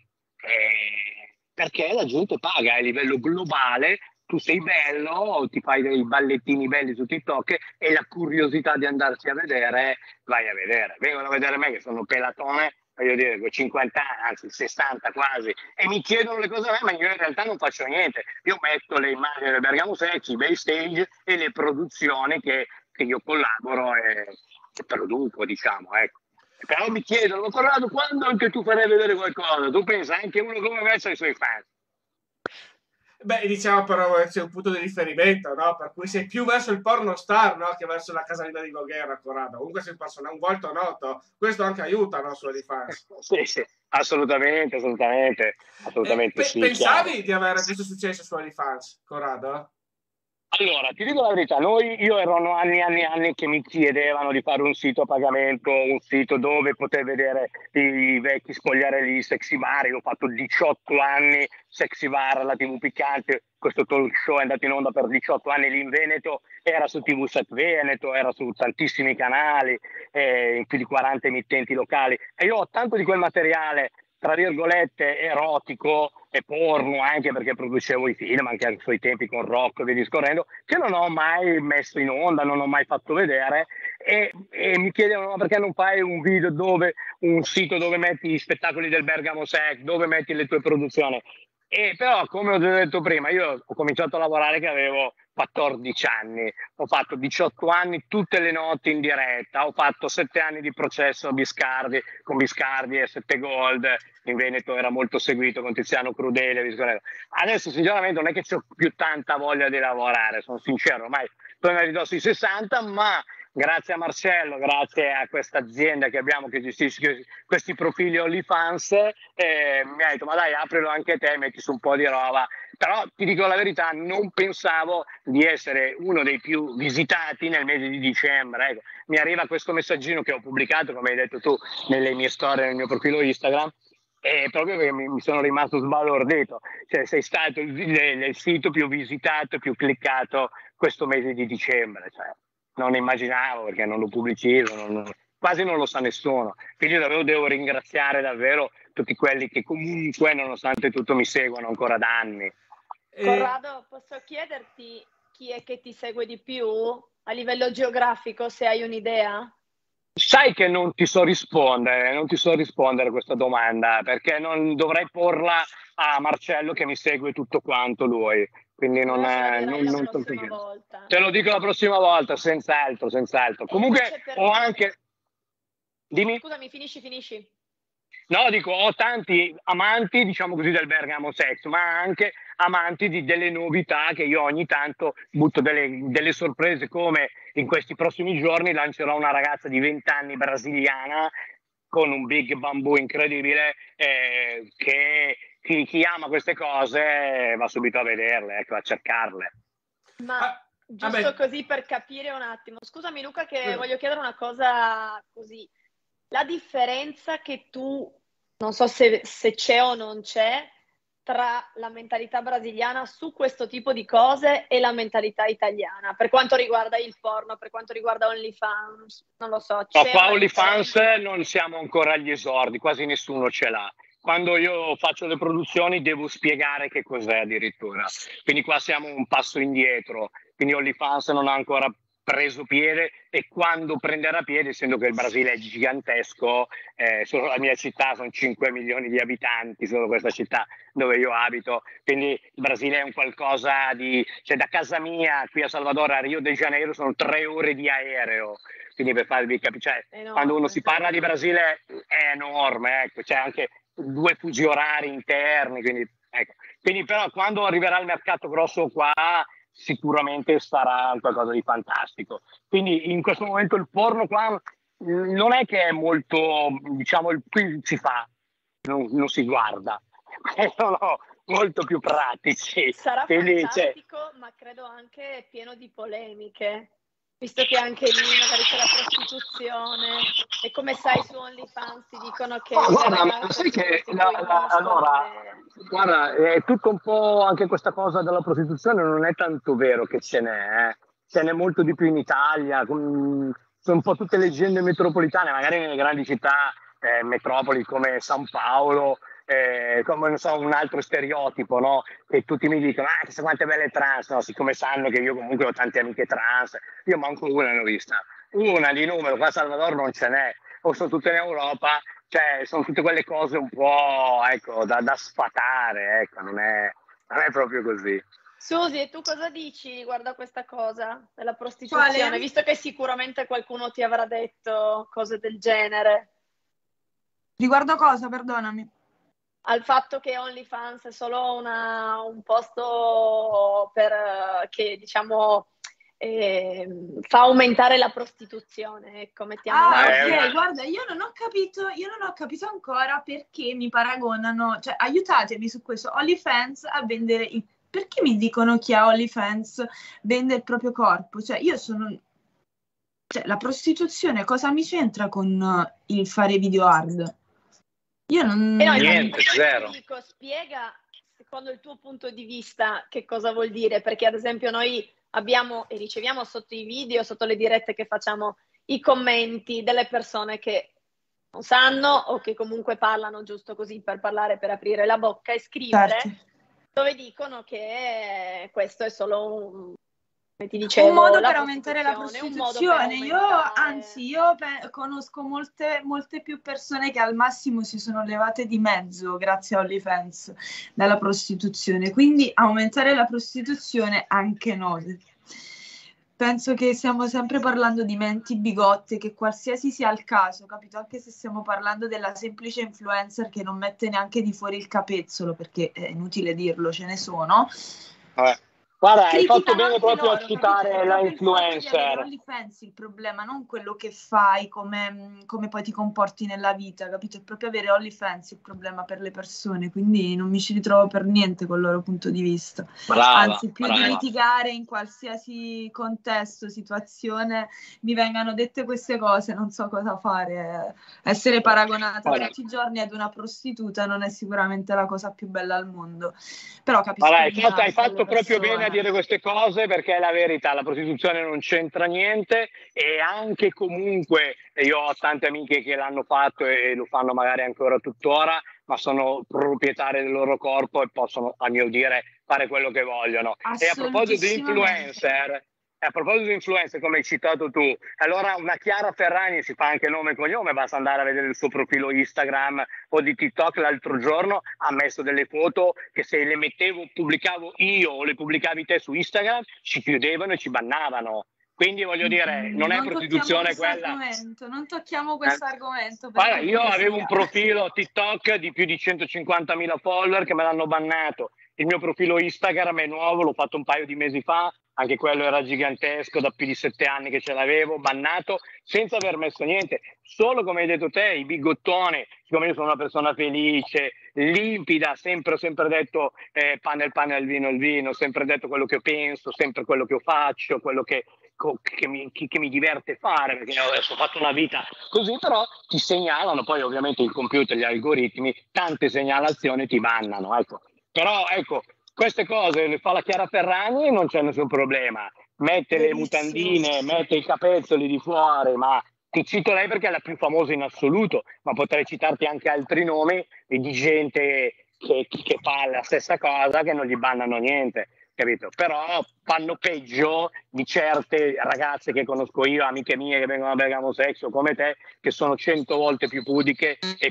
Speaker 3: Perché la gente paga a livello globale. Tu sei bello, ti fai dei ballettini belli su TikTok e la curiosità di andarsi a vedere, vai a vedere. Vengono a vedere me che sono pelatone, voglio dire, con 50 anni, anzi 60 quasi, e mi chiedono le cose a me, ma io in realtà non faccio niente. Io metto le immagini del Bergamo Sex, i backstage e le produzioni che io collaboro e produco, diciamo, ecco. Però mi chiedono, Corrado, quando anche tu farai vedere qualcosa? Tu pensa, anche uno come me ha i suoi fan.
Speaker 1: Beh, diciamo però c'è un punto di riferimento, no? Per cui sei più verso il porno star, no? Che verso la casalina di Voghera, Corrado. Comunque sei un volto noto. Questo anche aiuta, no? Su OnlyFans.
Speaker 3: Sì, assolutamente sì.
Speaker 1: Pensavi
Speaker 3: chiaro.
Speaker 1: di avere questo successo su OnlyFans, Corrado?
Speaker 3: Allora, ti dico la verità, io erano anni che mi chiedevano di fare un sito a pagamento, un sito dove poter vedere i vecchi spogliarelli sexy vari. L'ho fatto 18 anni, Sexy Bar, la TV Piccante, questo talk show è andato in onda per 18 anni lì in Veneto, era su TV Set Veneto, era su tantissimi canali, in più di 40 emittenti locali, e io ho tanto di quel materiale, tra virgolette, erotico e porno, anche perché producevo i film anche ai suoi tempi con Rocco e via discorrendo, che non ho mai messo in onda, non ho mai fatto vedere, e mi chiedevano, ma perché non fai un video un sito dove metti gli spettacoli del Bergamo Sex, dove metti le tue produzioni? E però, come ho detto prima, io ho cominciato a lavorare che avevo 14 anni, ho fatto 18 anni tutte le notti in diretta, ho fatto 7 anni di processo a Biscardi, con Biscardi e 7 Gold, in Veneto era molto seguito con Tiziano Crudele. Adesso sinceramente non è che ho più tanta voglia di lavorare, sono sincero, ormai sono a ridosso i 60, ma grazie a Marcello, grazie a questa azienda che abbiamo che gestisce questi profili OnlyFans, mi ha detto, ma dai, aprilo anche te, metti su un po' di roba. Però ti dico la verità, non pensavo di essere uno dei più visitati nel mese di dicembre. Ecco, mi arriva questo messaggino che ho pubblicato, come hai detto tu, nelle mie storie, nel mio profilo Instagram, e proprio perché mi sono rimasto sbalordito. Cioè, sei stato il sito più visitato, più cliccato questo mese di dicembre. Cioè, non immaginavo, perché non lo pubblicizzo, quasi non lo sa nessuno. Quindi davvero devo ringraziare davvero tutti quelli che comunque, nonostante tutto, mi seguono ancora da anni.
Speaker 2: Corrado, posso chiederti chi è che ti segue di più a livello geografico, se hai un'idea?
Speaker 3: Sai che non ti so rispondere a questa domanda, perché non dovrei porla a Marcello che mi segue tutto quanto lui. Quindi non
Speaker 2: la prossima volta.
Speaker 3: Te lo dico la prossima volta, senz'altro. Comunque ho anche... Dimmi.
Speaker 2: Scusami, finisci.
Speaker 3: No, dico, ho tanti amanti, diciamo così, del Bergamo Sex, ma anche amanti delle novità, che io ogni tanto butto delle sorprese, come in questi prossimi giorni lancerò una ragazza di 20 anni brasiliana con un big bambù incredibile, che chi ama queste cose va subito a vederle, ecco, a cercarle.
Speaker 2: Ma giusto così per capire un attimo, scusami Luca che voglio chiedere una cosa così. La differenza che tu, non so se c'è o non c'è, tra la mentalità brasiliana su questo tipo di cose e la mentalità italiana, per quanto riguarda il porno, per quanto riguarda OnlyFans, non lo so.
Speaker 3: No, qua OnlyFans non siamo ancora agli esordi, quasi nessuno ce l'ha. Quando io faccio le produzioni devo spiegare che cos'è addirittura, quindi qua siamo un passo indietro, quindi OnlyFans non ha ancora preso piede, e quando prenderà piede, essendo che il Brasile è gigantesco, solo la mia città sono 5 milioni di abitanti, solo questa città dove io abito, quindi il Brasile è un qualcosa di, cioè da casa mia qui a Salvador a Rio de Janeiro sono 3 ore di aereo, quindi per farvi capire, cioè, quando uno si parla di Brasile è enorme, ecco, c'è anche 2 fusi orari interni, quindi, ecco. Quindi però quando arriverà il mercato grosso qua sicuramente sarà qualcosa di fantastico. Quindi in questo momento il porno qua non è che è molto, diciamo, qui si fa, non si guarda, sono molto più pratici.
Speaker 2: Sarà
Speaker 3: Quindi,
Speaker 2: fantastico, ma credo anche pieno di polemiche, visto che anche lì magari c'è la prostituzione e come sai su OnlyFans ti dicono che
Speaker 3: guarda, ma sai che allora, guarda, è tutto un po' anche questa cosa della prostituzione, non è tanto vero che ce n'è molto di più in Italia, sono un po' tutte leggende metropolitane, magari nelle grandi città, metropoli come San Paolo, come non so, un altro stereotipo, no? Che tutti mi dicono, chissà quante belle trans, no? Siccome sanno che io comunque ho tante amiche trans, io manco una ne ho vista, una di numero, qua a Salvador non ce n'è, o sono tutte in Europa, cioè sono tutte quelle cose un po', ecco, da sfatare, ecco, non è proprio così.
Speaker 2: Susi, e tu cosa dici riguardo a questa cosa della prostituzione?
Speaker 4: Quale?
Speaker 2: Visto che sicuramente qualcuno ti avrà detto cose del genere.
Speaker 4: Riguardo cosa, perdonami?
Speaker 2: Al fatto che OnlyFans è solo un posto che diciamo fa aumentare la prostituzione, ecco, mettiamola così.
Speaker 4: Ok, guarda, io non ho capito ancora perché mi paragonano, cioè aiutatemi su questo, OnlyFans a vendere perché mi dicono chi ha OnlyFans vende il proprio corpo? Cioè la prostituzione cosa mi c'entra con il fare video hard? Io non...
Speaker 3: Niente, zero.
Speaker 2: Dico, spiega secondo il tuo punto di vista che cosa vuol dire, perché ad esempio noi abbiamo e riceviamo sotto i video, sotto le dirette che facciamo, i commenti delle persone che non sanno o che comunque parlano giusto così per parlare, per aprire la bocca e scrivere,
Speaker 4: Certo.
Speaker 2: dove dicono che questo è solo come ti dicevo,
Speaker 4: un modo
Speaker 2: la
Speaker 4: per aumentare la prostituzione. Io conosco molte più persone che al massimo si sono levate di mezzo grazie a OnlyFans dalla prostituzione, quindi aumentare la prostituzione anche noi. Penso che stiamo sempre parlando di menti bigotte, che qualsiasi sia il caso, capito? Anche se stiamo parlando della semplice influencer che non mette neanche di fuori il capezzolo, perché è inutile dirlo, ce ne sono.
Speaker 3: Guarda, hai fatto bene proprio a citare la influencer.
Speaker 4: OnlyFans il problema, non quello che fai, come poi ti comporti nella vita, capito? È proprio avere OnlyFans il problema per le persone, quindi non mi ci ritrovo per niente col loro punto di vista. Anzi, più di litigare in qualsiasi contesto, situazione, mi vengano dette queste cose, non so cosa fare. Essere paragonata tutti i giorni ad una prostituta non è sicuramente la cosa più bella al mondo. Però capisco.
Speaker 3: Hai fatto proprio bene a dire queste cose, perché è la verità, la prostituzione non c'entra niente, e anche comunque io ho tante amiche che l'hanno fatto e lo fanno magari ancora tuttora, ma sono proprietarie del loro corpo e possono, a mio dire, fare quello che vogliono. E a proposito di influencer, come hai citato tu, allora una Chiara Ferragni si fa anche nome e cognome, basta andare a vedere il suo profilo Instagram o di TikTok. L'altro giorno ha messo delle foto che se le pubblicavo io o le pubblicavi te su Instagram ci chiudevano e ci bannavano. Quindi voglio dire, non è prostituzione quella.
Speaker 4: Non tocchiamo questo argomento.
Speaker 3: Guarda, io avevo un profilo TikTok di più di 150.000 follower che me l'hanno bannato. Il mio profilo Instagram è nuovo, l'ho fatto un paio di mesi fa, anche quello era gigantesco, da più di 7 anni che ce l'avevo, bannato, senza aver messo niente. Solo, come hai detto te, i bigottoni, siccome io sono una persona felice, limpida, sempre detto pane al vino il vino, sempre detto quello che penso, sempre quello che faccio, quello che mi diverte fare, perché adesso ho fatto una vita così, però ti segnalano, poi ovviamente il computer, gli algoritmi, tante segnalazioni ti bannano, ecco. Però ecco, queste cose le fa la Chiara Ferragni e non c'è nessun problema, mette le mutandine, mette i capezzoli di fuori, ma ti cito lei perché è la più famosa in assoluto, ma potrei citarti anche altri nomi di gente che fa la stessa cosa, che non gli bannano niente. capito? Però fanno peggio di certe ragazze che conosco io, amiche mie che vengono a Bergamo Sexo come te, che sono 100 volte più pudiche e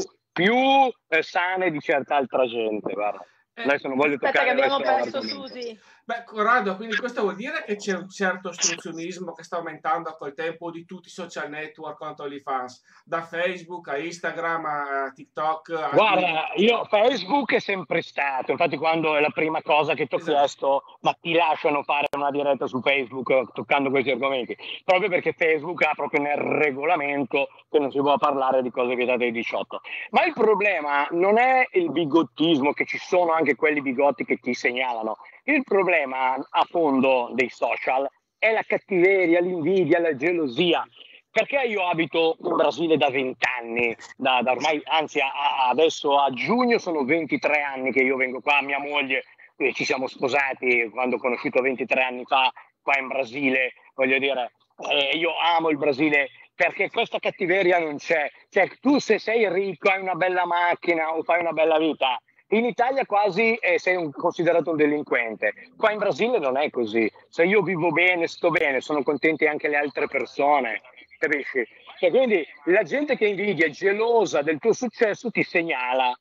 Speaker 3: più sane di certa altra gente, guarda. Adesso non voglio
Speaker 2: Aspetta che
Speaker 3: toccare
Speaker 2: abbiamo
Speaker 3: questo
Speaker 2: perso
Speaker 3: argomento.
Speaker 2: Susi.
Speaker 1: Beh, Corrado, quindi questo vuol dire che c'è un certo ostruzionismo che sta aumentando col tempo di tutti i social network contro OnlyFans, da Facebook a Instagram a TikTok a
Speaker 3: Guarda, io Facebook è sempre stato, infatti quando è la prima cosa che ti ho
Speaker 1: Esatto.
Speaker 3: chiesto, ma ti lasciano fare una diretta su Facebook toccando questi argomenti, proprio perché Facebook ha proprio nel regolamento che non si può parlare di cose vietate ai 18. Ma il problema non è il bigottismo, che ci sono anche quelli bigotti che ti segnalano, il problema a fondo dei social è la cattiveria, l'invidia, la gelosia. Perché io abito in Brasile da 20 anni, da ormai, anzi adesso a giugno sono 23 anni che io vengo qua, mia moglie, ci siamo sposati quando ho conosciuto 23 anni fa qua in Brasile, voglio dire, io amo il Brasile perché questa cattiveria non c'è. Cioè tu se sei ricco, hai una bella macchina o fai una bella vita, in Italia quasi sei considerato un delinquente. Qua in Brasile non è così. Se io vivo bene, sto bene, sono contenti anche le altre persone, capisci? E quindi la gente che invidia, è gelosa del tuo successo, ti segnala.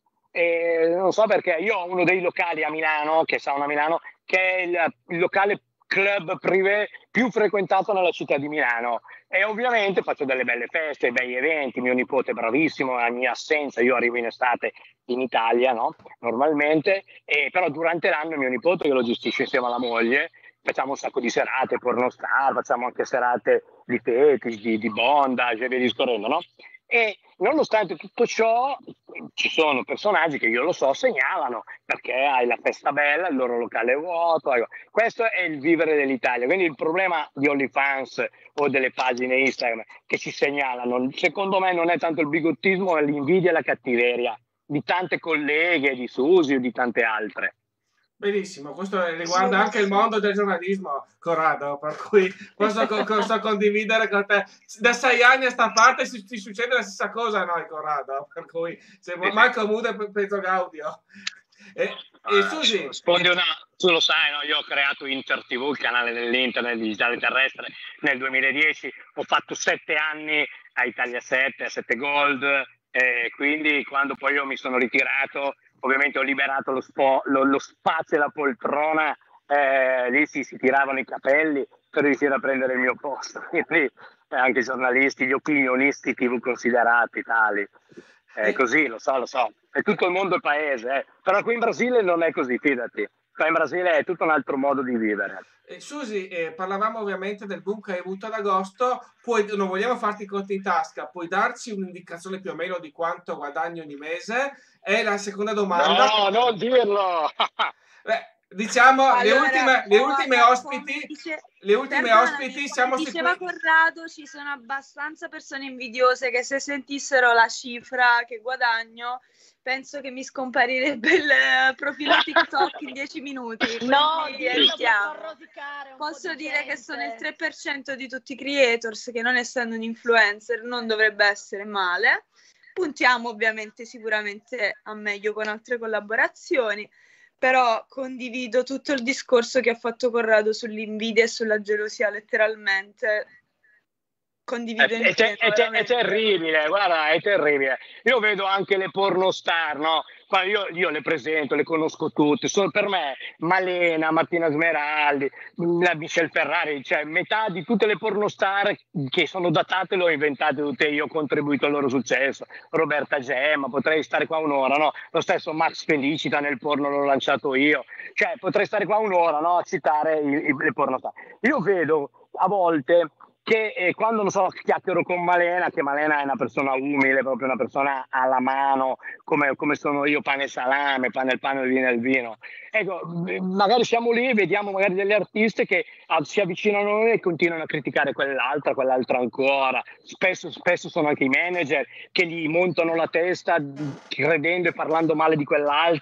Speaker 3: Non so perché io ho uno dei locali a Milano, che Sauna Milano, che è il locale club privé più frequentato nella città di Milano, e ovviamente faccio delle belle feste, bei eventi. Mio nipote è bravissimo, a mia assenza io arrivo in estate in Italia, no? Normalmente, però durante l'anno mio nipote, che lo gestisce insieme alla moglie, facciamo un sacco di serate pornostar, facciamo anche serate di fetish, di bondage e via discorrendo, no? E nonostante tutto ciò ci sono personaggi che, io lo so, segnalano perché hai la festa bella, il loro locale è vuoto, ecco. Questo è il vivere dell'Italia. Quindi il problema di OnlyFans o delle pagine Instagram che ci segnalano, secondo me, non è tanto il bigottismo, ma l'invidia e la cattiveria di tante colleghe, di Susi o di tante altre.
Speaker 1: Benissimo, questo riguarda anche il mondo del giornalismo, Corrado, per cui posso condividere con te. Da 6 anni a sta parte ti succede la stessa cosa a noi, Corrado, per cui se Marco Mude penso Gaudio. E Susi,
Speaker 3: tu lo sai, no? Io ho creato InterTV, il canale dell'internet digitale terrestre, nel 2010, ho fatto 7 anni a Italia 7, a 7 Gold, quindi quando poi io mi sono ritirato, ovviamente ho liberato lo spazio e la poltrona, lì si tiravano i capelli per riuscire a prendere il mio posto, quindi anche i giornalisti, gli opinionisti TV considerati tali. Così, lo so, è tutto il mondo il paese, però qui in Brasile non è così, fidati, qua in Brasile è tutto un altro modo di vivere.
Speaker 1: Susi, parlavamo ovviamente del boom che hai avuto ad agosto, non vogliamo farti i conti in tasca, puoi darci un'indicazione più o meno di quanto guadagni ogni mese? E la seconda domanda...
Speaker 3: No, non dirlo!
Speaker 1: Diciamo,
Speaker 4: Allora,
Speaker 1: le ultime ospiti, siamo
Speaker 4: diceva
Speaker 1: sicuri...
Speaker 4: Corrado, ci sono abbastanza persone invidiose che se sentissero la cifra che guadagno, penso che mi scomparirebbe il profilo TikTok in 10 minuti.
Speaker 2: No,
Speaker 4: Quindi
Speaker 2: dillo,
Speaker 4: evitiamo.
Speaker 2: per rosicare un
Speaker 4: Posso
Speaker 2: po' di
Speaker 4: dire che
Speaker 2: gente.
Speaker 4: sono il 3% di tutti i creators, che non essendo un influencer non dovrebbe essere male. Puntiamo ovviamente sicuramente a meglio con altre collaborazioni, però condivido tutto il discorso che ha fatto Corrado sull'invidia e sulla gelosia, letteralmente. Condivido in pieno,
Speaker 3: è terribile, guarda, è terribile. Io vedo anche le pornostar, no? Io le presento, le conosco tutte. Sono per me Malena, Martina Smeraldi, la Michelle Ferrari, cioè metà di tutte le pornostar che sono datate le ho inventate tutte io, ho contribuito al loro successo. Roberta Gemma, potrei stare qua un'ora, no? Lo stesso Max Felicita nel porno l'ho lanciato io. Cioè potrei stare qua un'ora, no? A citare le pornostar. Io vedo a volte che quando, non so, chiacchiero con Malena, che Malena è una persona umile, proprio una persona alla mano, come sono io, pane e salame, pane il pane, il vino e il vino. Ecco, magari siamo lì e vediamo magari delle artiste che si avvicinano a noi e continuano a criticare quell'altra ancora. Spesso sono anche i manager che gli montano la testa credendo e parlando male di quell'altra,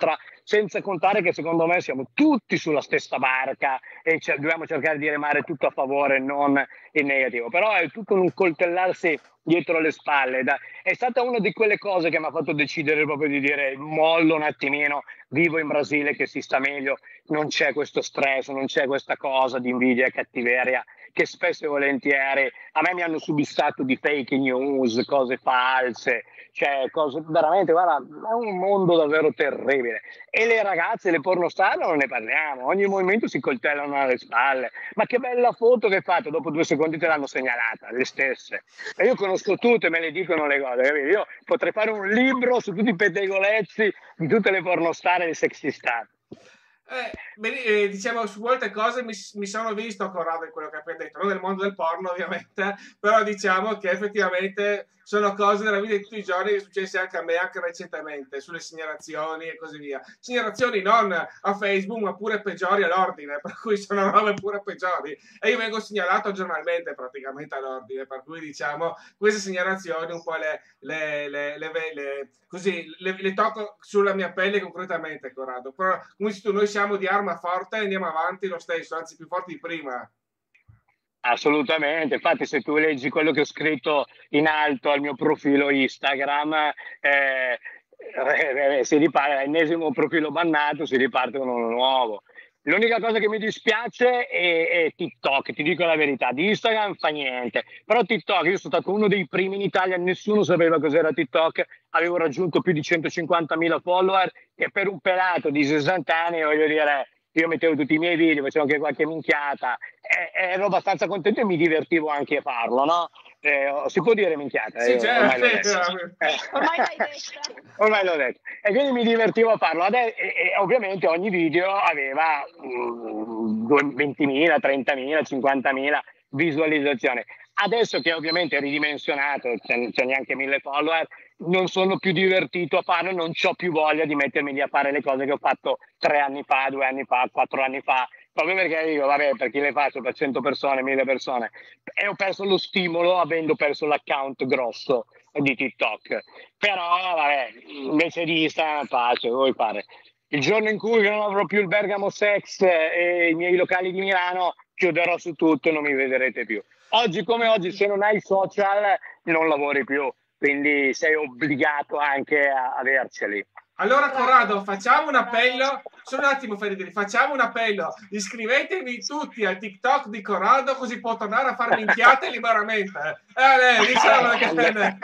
Speaker 3: senza contare che secondo me siamo tutti sulla stessa barca e dobbiamo cercare di remare tutto a favore, non in negativo. Però è tutto un coltellarsi dietro le spalle. È stata una di quelle cose che mi ha fatto decidere proprio di dire mollo un attimino, vivo in Brasile che si sta meglio, non c'è questo stress, non c'è questa cosa di invidia e cattiveria che spesso e volentieri a me mi hanno subissato di fake news, cose false, cioè cose veramente, guarda, è un mondo davvero terribile. E le ragazze, le pornostar non ne parliamo, ogni momento si coltellano alle spalle. Ma che bella foto che hai fatto, dopo 2 secondi te l'hanno segnalata, le stesse. E io conosco tutte, me le dicono le cose, capito? Io potrei fare un libro su tutti i pettegolezzi di tutte le pornostar e le sexy star.
Speaker 1: Diciamo, su molte cose mi sono visto Corrado in quello che hai detto, non nel mondo del porno ovviamente, però diciamo che effettivamente sono cose della vita di tutti i giorni che successe anche a me, anche recentemente, sulle segnalazioni e così via. Segnalazioni non a Facebook, ma pure peggiori all'ordine, per cui sono robe pure peggiori. E io vengo segnalato giornalmente praticamente all'ordine, per cui diciamo queste segnalazioni un po' le tocco sulla mia pelle concretamente, Corrado. Però come dici tu, noi siamo di arma forte e andiamo avanti lo stesso, anzi più forti di prima.
Speaker 3: Assolutamente, infatti se tu leggi quello che ho scritto in alto al mio profilo Instagram, si riparte, l'ennesimo profilo bannato, si riparte con uno nuovo. L'unica cosa che mi dispiace è TikTok, ti dico la verità, di Instagram fa niente, però TikTok, io sono stato uno dei primi in Italia, nessuno sapeva cos'era TikTok, avevo raggiunto più di 150.000 follower e per un pelato di 60 anni, voglio dire, io mettevo tutti i miei video, facevo anche qualche minchiata, ero abbastanza contento e mi divertivo anche a farlo, no? Si può dire minchiata?
Speaker 1: Sì,
Speaker 3: Ormai l'ho detto.
Speaker 2: Ormai l'hai detta.
Speaker 3: Ormai l'ho detto. E quindi mi divertivo a farlo. E ovviamente ogni video aveva 20.000, 30.000, 50.000 visualizzazioni. Adesso che ovviamente è ridimensionato, c'è neanche 1.000 follower, non sono più divertito a farlo, non ho più voglia di mettermi lì a fare le cose che ho fatto 3 anni fa, 2 anni fa, 4 anni fa, proprio perché dico, vabbè, per chi le faccio, per 100 persone, 1.000 persone, e ho perso lo stimolo avendo perso l'account grosso di TikTok. Però, vabbè, invece di Instagram pace, vuoi fare. Il giorno in cui non avrò più il Bergamo Sex e i miei locali di Milano, chiuderò su tutto e non mi vedrete più. Oggi come oggi, se non hai social, non lavori più, quindi sei obbligato anche a averceli.
Speaker 1: Allora, Corrado, facciamo un appello. Solo un attimo, Federico, facciamo un appello. Iscrivetevi tutti al TikTok di Corrado, così può tornare a fare minchiate liberamente. Diciamo che...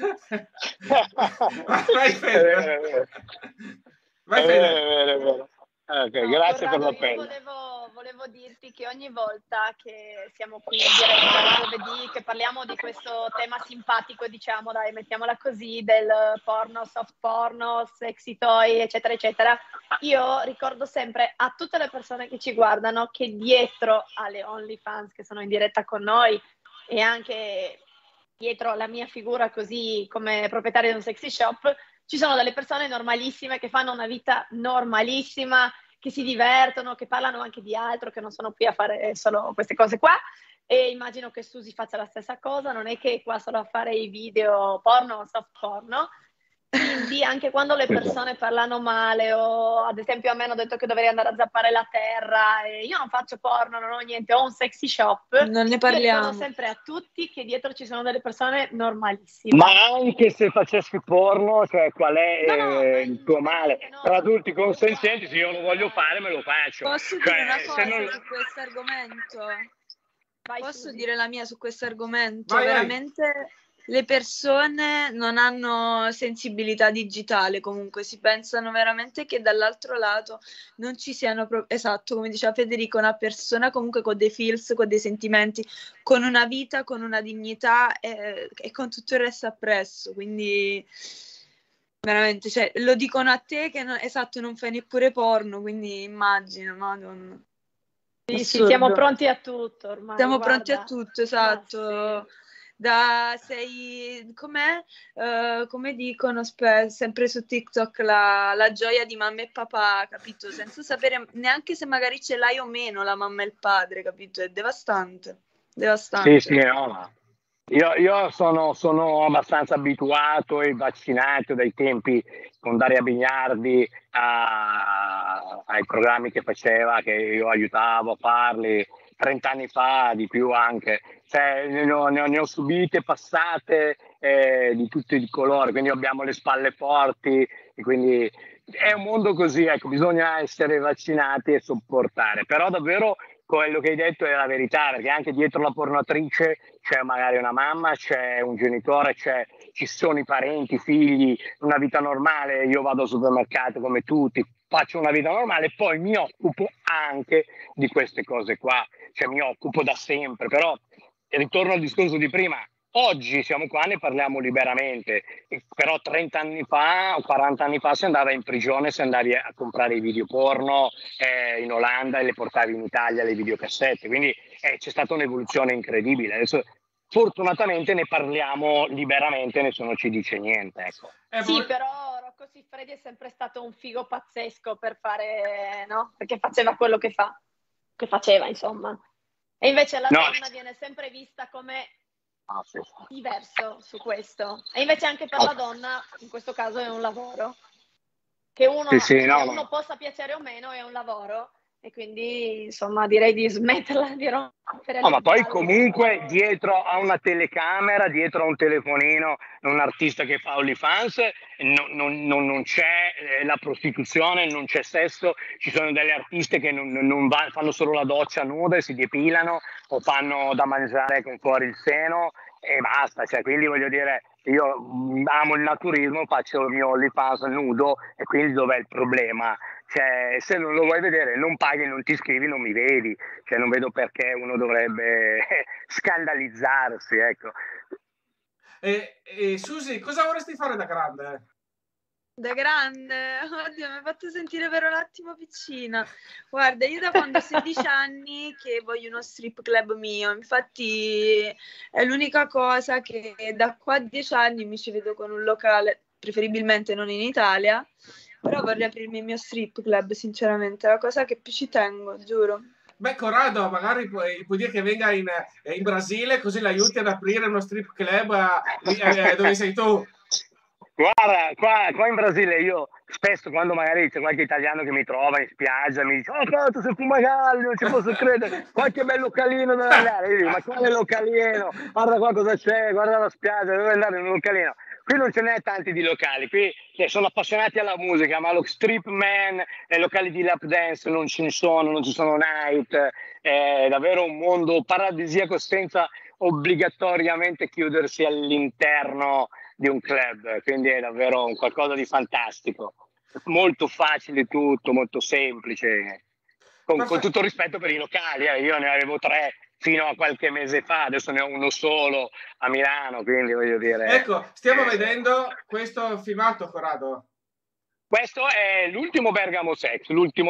Speaker 1: Vai, Federico. Vai, Federico.
Speaker 3: Okay, grazie per l'appello.
Speaker 2: Volevo dirti che ogni volta che siamo qui in diretta giovedì, che parliamo di questo tema simpatico, diciamo, dai, mettiamola così, del porno, soft porno, sexy toy, eccetera, eccetera, io ricordo sempre a tutte le persone che ci guardano che dietro alle OnlyFans che sono in diretta con noi e anche dietro la mia figura così come proprietaria di un sexy shop, ci sono delle persone normalissime che fanno una vita normalissima, che si divertono, che parlano anche di altro, che non sono qui a fare solo queste cose qua. E immagino che Susi faccia la stessa cosa, non è che è qua solo a fare i video porno o soft porno. Quindi anche quando le persone parlano male o ad esempio a me hanno detto che dovrei andare a zappare la terra e io non faccio porno, non ho niente, ho un sexy shop,
Speaker 4: non ne parliamo.
Speaker 2: Io dico sempre a tutti che dietro ci sono delle persone normalissime.
Speaker 3: Ma anche se facessi porno, cioè qual è il tuo male? Per adulti consenzienti, se io lo voglio fare me lo faccio.
Speaker 4: Posso dire una cosa su questo argomento? Posso dire la mia su questo argomento? Veramente le persone non hanno sensibilità digitale, comunque si pensano veramente che dall'altro lato non ci siano, esatto, come diceva Federico, una persona comunque con dei feels, con dei sentimenti, con una vita, con una dignità e con tutto il resto appresso, quindi veramente, cioè, lo dicono a te che esatto, non fai neppure porno, quindi immagino, madonna.
Speaker 2: Sì, siamo pronti a tutto ormai.
Speaker 4: Siamo pronti a tutto, esatto. Come dicono sempre su TikTok la gioia di mamma e papà, capito? Senza sapere neanche se magari ce l'hai o meno la mamma e il padre, capito? È devastante.
Speaker 3: Sì, no. Io sono abbastanza abituato e vaccinato dai tempi con Daria Bignardi ai programmi che faceva, che io aiutavo a farli 30 anni fa, di più anche. Cioè, ne ho subite, passate di tutti i colori, quindi abbiamo le spalle forti, e quindi è un mondo così, ecco, bisogna essere vaccinati e sopportare. Però davvero quello che hai detto è la verità, perché anche dietro la pornatrice c'è magari una mamma, c'è un genitore, ci sono i parenti, i figli, una vita normale. Io vado al supermercato come tutti, faccio una vita normale e poi mi occupo anche di queste cose qua, cioè mi occupo da sempre. Però ritorno al discorso di prima. Oggi siamo qua, ne parliamo liberamente, però 30 anni fa o 40 anni fa si andava in prigione se andavi a comprare i video porno in Olanda e le portavi in Italia le videocassette, quindi c'è stata un'evoluzione incredibile. Adesso fortunatamente ne parliamo liberamente, nessuno ci dice niente. Ecco.
Speaker 2: Sì, però Rocco Siffredi è sempre stato un figo pazzesco per fare, no? Perché faceva quello che faceva, insomma. E invece la donna viene sempre vista come diverso su questo. E invece anche per la donna, in questo caso, è un lavoro. Che uno possa piacere o meno è un lavoro. E quindi, insomma, direi di smetterla di rompere le
Speaker 3: ma poi
Speaker 2: palle.
Speaker 3: comunque dietro a una telecamera, dietro a un telefonino, un artista che fa OnlyFans, non c'è la prostituzione, non c'è sesso. Ci sono delle artiste che fanno solo la doccia nuda e si depilano o fanno da mangiare con fuori il seno e basta. Cioè, quindi voglio dire, io amo il naturismo, faccio il mio OnlyFans nudo e quindi dov'è il problema? Cioè, se non lo vuoi vedere, non paghi, non ti iscrivi, non mi vedi. Cioè, non vedo perché uno dovrebbe scandalizzarsi, ecco.
Speaker 1: E Susi, cosa vorresti fare da grande?
Speaker 4: Da grande? Oddio, mi hai fatto sentire per un attimo piccina. Guarda, io da quando ho 16 anni che voglio uno strip club mio, infatti è l'unica cosa che da qua a 10 anni mi ci vedo con un locale, preferibilmente non in Italia, però vorrei aprirmi il mio strip club, sinceramente, è la cosa che più ci tengo, giuro.
Speaker 1: Beh, Corrado, magari puoi dire che venga in Brasile, così l'aiuti ad aprire uno strip club dove sei tu.
Speaker 3: Guarda, qua in Brasile io spesso, quando magari c'è qualche italiano che mi trova in spiaggia, mi dice: "Oh, cazzo, sei Fumagalli, non ci posso credere, qualche bel localino dove andare?" Io dico: "Ma quale localino? Guarda qua cosa c'è, guarda la spiaggia, dove andare in un localino?" Qui non ce n'è tanti di locali, qui sono appassionati alla musica, ma lo strip man, locali di lap dance non ce ne sono, non ci sono night, è davvero un mondo paradisiaco senza obbligatoriamente chiudersi all'interno di un club, quindi è davvero un qualcosa di fantastico, molto facile tutto, molto semplice, con tutto il rispetto per i locali, io ne avevo 3 fino a qualche mese fa, adesso ne ho uno solo a Milano, quindi voglio dire...
Speaker 1: Ecco, stiamo vedendo questo filmato, Corrado.
Speaker 3: Questo è l'ultimo Bergamo Sex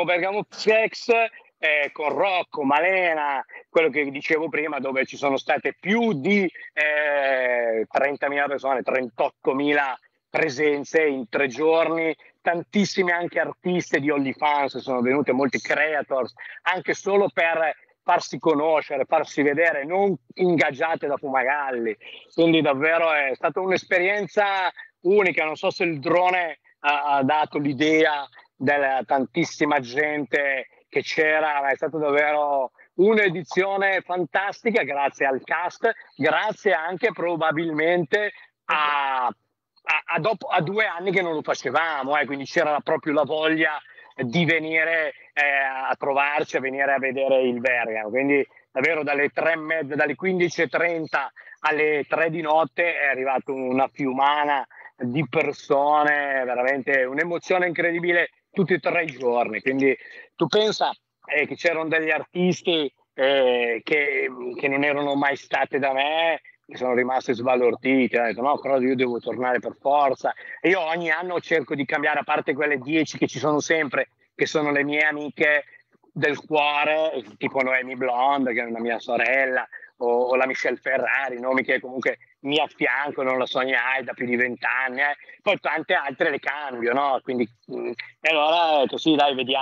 Speaker 3: con Rocco, Malena, quello che dicevo prima, dove ci sono state più di 30.000 persone, 38.000 presenze in 3 giorni, tantissime anche artiste di OnlyFans sono venute, molti creators, anche solo per farsi conoscere, farsi vedere, non ingaggiate da Fumagalli. Quindi davvero è stata un'esperienza unica, non so se il drone ha dato l'idea della tantissima gente che c'era, ma è stata davvero un'edizione fantastica, grazie al cast, grazie anche probabilmente a 2 anni che non lo facevamo, quindi c'era proprio la voglia di venire a trovarci, a venire a vedere il Bergamo. Quindi davvero dalle 3:30, dalle 15:30 alle 3 di notte è arrivata una fiumana di persone, veramente un'emozione incredibile tutti e 3 i giorni. Quindi tu pensa che c'erano degli artisti che non erano mai state da me, che sono rimasti sbalorditi, hanno detto no, però io devo tornare per forza. E io ogni anno cerco di cambiare, a parte quelle 10 che ci sono sempre, che sono le mie amiche del cuore, tipo Noemi Blonde, che è una mia sorella, o la Michelle Ferrari, nomi che comunque mi affiancano, la Sonia Ai da più di 20 anni, poi tante altre le cambio, no? Quindi, e allora ho detto sì, dai, vediamo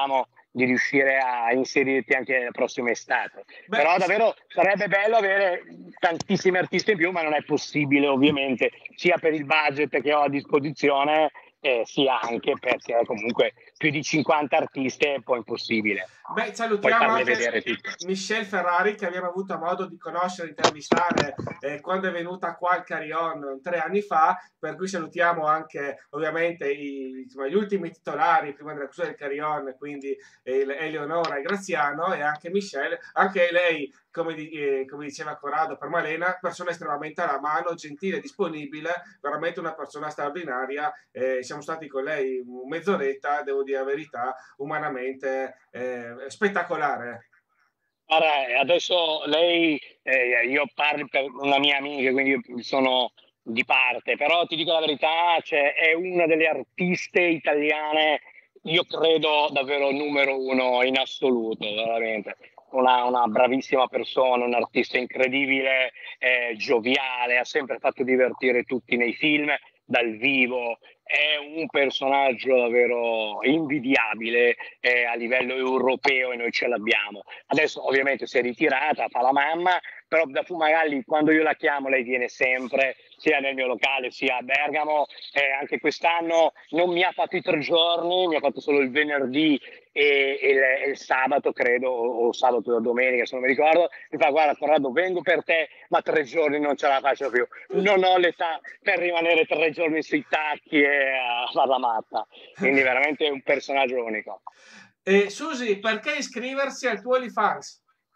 Speaker 3: di riuscire a inserirti anche la prossima estate.
Speaker 1: Beh,
Speaker 3: Però davvero sarebbe bello avere tantissimi artisti in più, ma non è possibile ovviamente, sia per il budget che ho a disposizione, sia anche perché comunque più di 50 artisti è un po' impossibile.
Speaker 1: Beh,
Speaker 3: Puoi
Speaker 1: salutiamo
Speaker 3: farle
Speaker 1: anche
Speaker 3: vedere tutte.
Speaker 1: Michelle Ferrari che abbiamo avuto modo di conoscere, intervistare quando è venuta qua al Carillon 3 anni fa, per cui salutiamo anche ovviamente insomma, gli ultimi titolari prima della chiusura del Carillon, quindi Eleonora e Graziano e anche Michelle, anche lei come diceva Corrado per Malena, persona estremamente alla mano, gentile, disponibile, veramente una persona straordinaria. Siamo stati con lei mezz'oretta, devo dire la verità, umanamente spettacolare.
Speaker 3: Guarda, adesso lei, io parlo per una mia amica, quindi io sono di parte, però ti dico la verità, cioè, è una delle artiste italiane, io credo davvero numero uno in assoluto, veramente. Una bravissima persona, un artista incredibile, gioviale, ha sempre fatto divertire tutti nei film, dal vivo, è un personaggio davvero invidiabile a livello europeo e noi ce l'abbiamo. Adesso ovviamente si è ritirata, fa la mamma, però da Fumagalli quando io la chiamo lei viene sempre, sia nel mio locale sia a Bergamo. Anche quest'anno non mi ha fatto i 3 giorni, mi ha fatto solo il venerdì e il sabato credo, o sabato o domenica se non mi ricordo. Mi fa: guarda Corrado, vengo per te, ma 3 giorni non ce la faccio più, non ho l'età per rimanere 3 giorni sui tacchi e a far la matta. Quindi veramente un personaggio unico.
Speaker 1: Susi, perché iscriversi al tuo OnlyFans?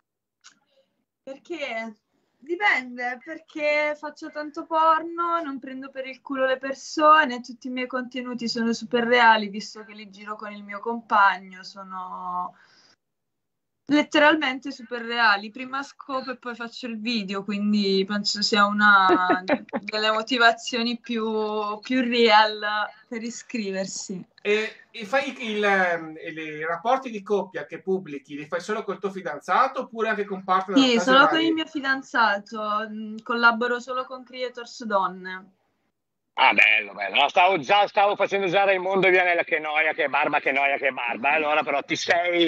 Speaker 4: Perché dipende, perché faccio tanto porno, non prendo per il culo le persone, tutti i miei contenuti sono super reali, visto che li giro con il mio compagno, sono letteralmente super reali. Prima scopo e poi faccio il video, quindi penso sia una delle motivazioni più real per iscriversi.
Speaker 1: E fai i rapporti di coppia che pubblichi, li fai solo col tuo fidanzato oppure anche con partner
Speaker 4: Sì, solo con il
Speaker 1: occasionali?
Speaker 4: mio fidanzato, collaboro solo con creators donne.
Speaker 3: Ah, bello, bello. No, stavo facendo già Raimondo e Vianella, che noia, che barba, che noia, che barba. Allora però ti sei,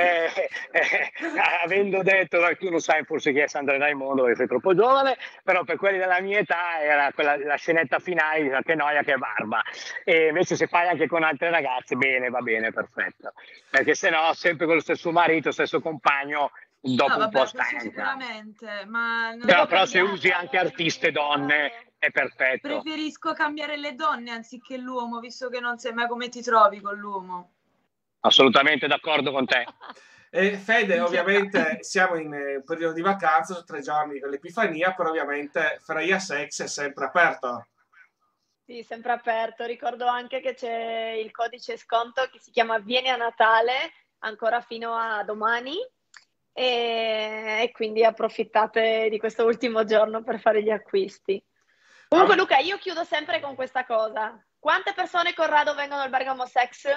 Speaker 3: avendo detto, tu non sai forse chi è Sandra Raimondo perché sei troppo giovane, però per quelli della mia età era la scenetta finale, che noia, che barba. E invece se fai anche con altre ragazze, bene, va bene, perfetto. Perché se no, sempre con lo stesso marito, stesso compagno, dopo
Speaker 4: No,
Speaker 3: un
Speaker 4: vabbè,
Speaker 3: po'
Speaker 4: questo
Speaker 3: stanca.
Speaker 4: sicuramente, ma non
Speaker 3: Però se usi anche artiste donne è perfetto.
Speaker 4: preferisco cambiare le donne anziché l'uomo, visto che non sai mai come ti trovi con l'uomo.
Speaker 3: Assolutamente d'accordo con te.
Speaker 1: Fede, ovviamente siamo in periodo di vacanza, sono 3 giorni con l'Epifania, però ovviamente Freya Sex è sempre aperto.
Speaker 2: Sì, sempre aperto. Ricordo anche che c'è il codice sconto che si chiama Vieni a Natale, ancora fino a domani. E quindi approfittate di questo ultimo giorno per fare gli acquisti. Comunque, Luca, io chiudo sempre con questa cosa. Quante persone Corrado vengono al Bergamo Sex?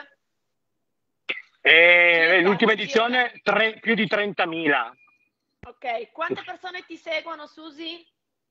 Speaker 3: L'ultima edizione più di 30.000.
Speaker 2: Ok, quante persone ti seguono, Susi?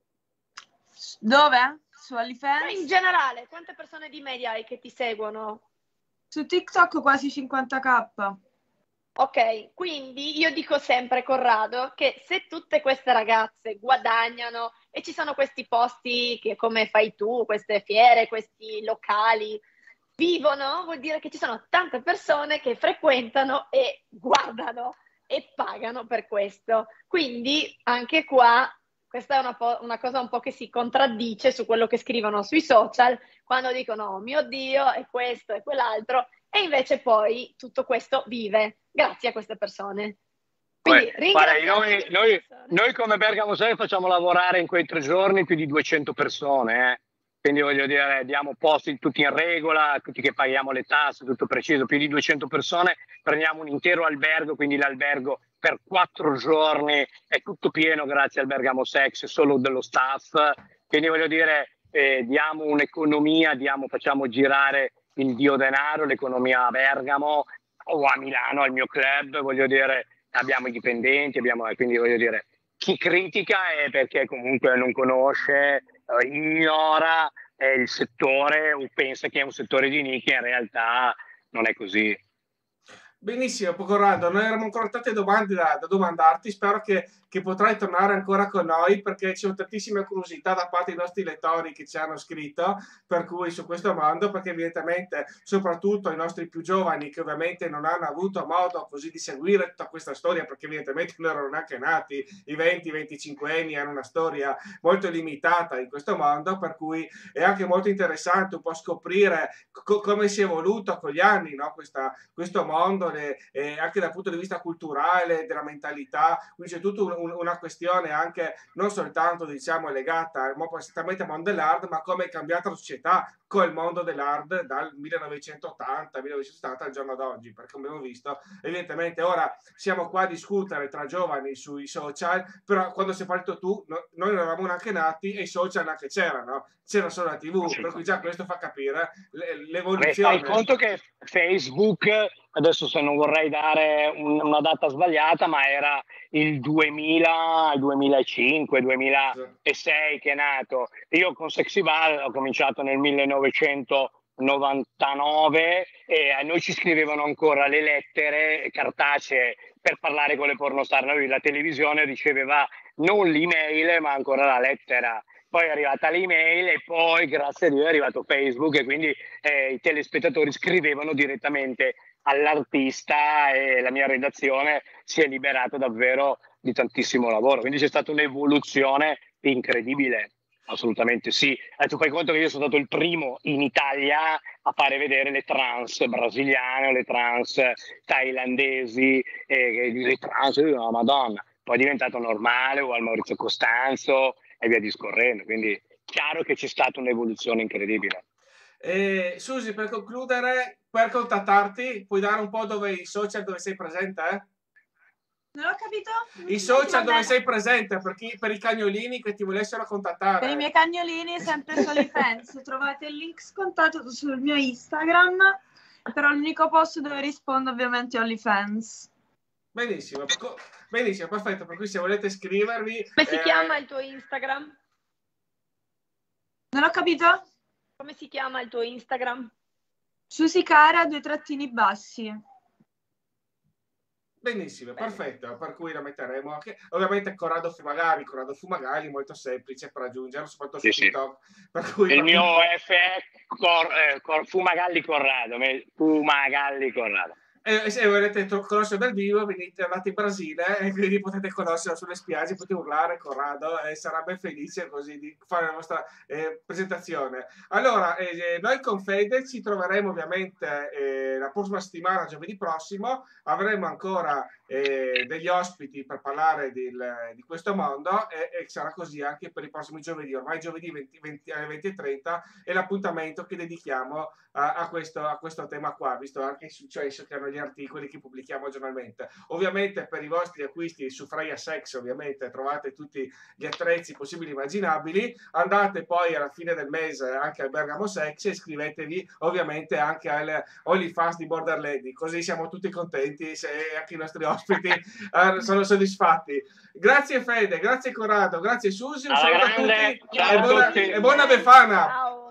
Speaker 4: Dove? Su
Speaker 2: No,
Speaker 4: OnlyFans?
Speaker 2: in generale, quante persone di media hai che ti seguono?
Speaker 4: Su TikTok quasi 50.000.
Speaker 2: Ok, quindi io dico sempre, Corrado, che se tutte queste ragazze guadagnano e ci sono questi posti che come fai tu, queste fiere, questi locali, vivono, vuol dire che ci sono tante persone che frequentano e guardano e pagano per questo. Quindi anche qua, questa è una cosa un po' che si contraddice su quello che scrivono sui social, quando dicono, oh mio Dio, è questo e quell'altro, e invece poi tutto questo vive grazie a queste persone. Quindi ringraziamo
Speaker 3: noi come Bergamo 6 facciamo lavorare in quei 3 giorni più di 200 persone, quindi voglio dire, diamo posti tutti in regola, tutti che paghiamo le tasse, tutto preciso, più di 200 persone, prendiamo un intero albergo, quindi l'albergo per 4 giorni è tutto pieno grazie al Bergamo Sex, solo dello staff, quindi voglio dire, diamo un'economia, facciamo girare il dio denaro, l'economia a Bergamo o a Milano, al mio club, voglio dire, abbiamo i dipendenti, quindi voglio dire, chi critica è perché comunque non conosce, ignora il settore o pensa che è un settore di nicchia, in realtà non è così.
Speaker 1: Benissimo, Corrado, noi avremo ancora tante domande da domandarti, spero che potrai tornare ancora con noi perché ci sono tantissime curiosità da parte dei nostri lettori che ci hanno scritto, per cui su questo mondo, perché evidentemente soprattutto i nostri più giovani che ovviamente non hanno avuto modo così di seguire tutta questa storia, perché evidentemente non erano neanche nati, i 20-25 anni hanno una storia molto limitata in questo mondo, per cui è anche molto interessante un po' scoprire come si è evoluto con gli anni, no? Questo mondo, anche dal punto di vista culturale, della mentalità, quindi c'è tutta una questione anche non soltanto diciamo legata strettamente al mondo dell'art, ma come è cambiata la società con il mondo dell'art dal 1980 al giorno d'oggi, perché come abbiamo visto evidentemente ora siamo qua a discutere tra giovani sui social, però quando sei partito tu noi non eravamo neanche nati e i social neanche c'erano, c'era solo la TV, per cui già questo fa capire l'evoluzione.
Speaker 3: Fai conto che Facebook, adesso se non vorrei dare una data sbagliata, ma era il 2000, 2005, 2006 che è nato. Io con Sexival ho cominciato nel 1999 e a noi ci scrivevano ancora le lettere cartacee per parlare con le pornostar. Noi la televisione riceveva non l'email ma ancora la lettera. Poi è arrivata l'email e poi grazie a Dio è arrivato Facebook e quindi i telespettatori scrivevano direttamente all'artista e la mia redazione si è liberata davvero di tantissimo lavoro. Quindi c'è stata un'evoluzione incredibile, assolutamente sì. Tu fai conto che io sono stato il primo in Italia a fare vedere le trans brasiliane, le trans thailandesi, le trans, no, Madonna. Poi è diventato normale, o al Maurizio Costanzo e via discorrendo, quindi chiaro che c'è stata un'evoluzione incredibile.
Speaker 1: Susi, per concludere, per contattarti, puoi dare un po' dove i social dove sei presente?
Speaker 4: Non ho capito?
Speaker 1: I social dove sei presente per i cagnolini che ti volessero contattare.
Speaker 4: Per i miei cagnolini sempre su OnlyFans. Trovate il link scontato sul mio Instagram, però l'unico posto dove rispondo ovviamente è OnlyFans.
Speaker 1: Benissimo, benissimo, perfetto, per cui se volete scrivervi...
Speaker 2: Come si chiama il tuo Instagram?
Speaker 4: Non ho capito?
Speaker 2: Come si chiama il tuo Instagram?
Speaker 4: Susi Cara, 2-bassi.
Speaker 1: Benissimo, perfetto, per cui la metteremo anche, ovviamente Corrado Fumagalli, molto semplice per raggiungerlo, soprattutto su TikTok. Per cui
Speaker 3: il mio F è Fumagalli Corrado.
Speaker 1: Se volete conoscere dal vivo, andate in Brasile e quindi potete conoscerlo sulle spiagge, potete urlare Corrado e sarà ben felice così di fare la nostra presentazione. Allora, noi con Fede ci troveremo ovviamente la prossima settimana, giovedì prossimo, avremo ancora degli ospiti per parlare di questo mondo e sarà così anche per i prossimi giovedì. Ormai giovedì alle 20:30 è l'appuntamento che dedichiamo a questo tema qua, visto anche il successo che hanno gli articoli che pubblichiamo giornalmente. Ovviamente per i vostri acquisti su Freya Sex ovviamente trovate tutti gli attrezzi possibili e immaginabili, andate poi alla fine del mese anche al Bergamo Sex e iscrivetevi ovviamente anche al OnlyFans di Border Lady, così siamo tutti contenti se anche i nostri ospiti sono soddisfatti. Grazie Fede, grazie Corrado, grazie Susi, un saluto a tutti,
Speaker 3: e buona
Speaker 1: Befana.
Speaker 2: Ciao.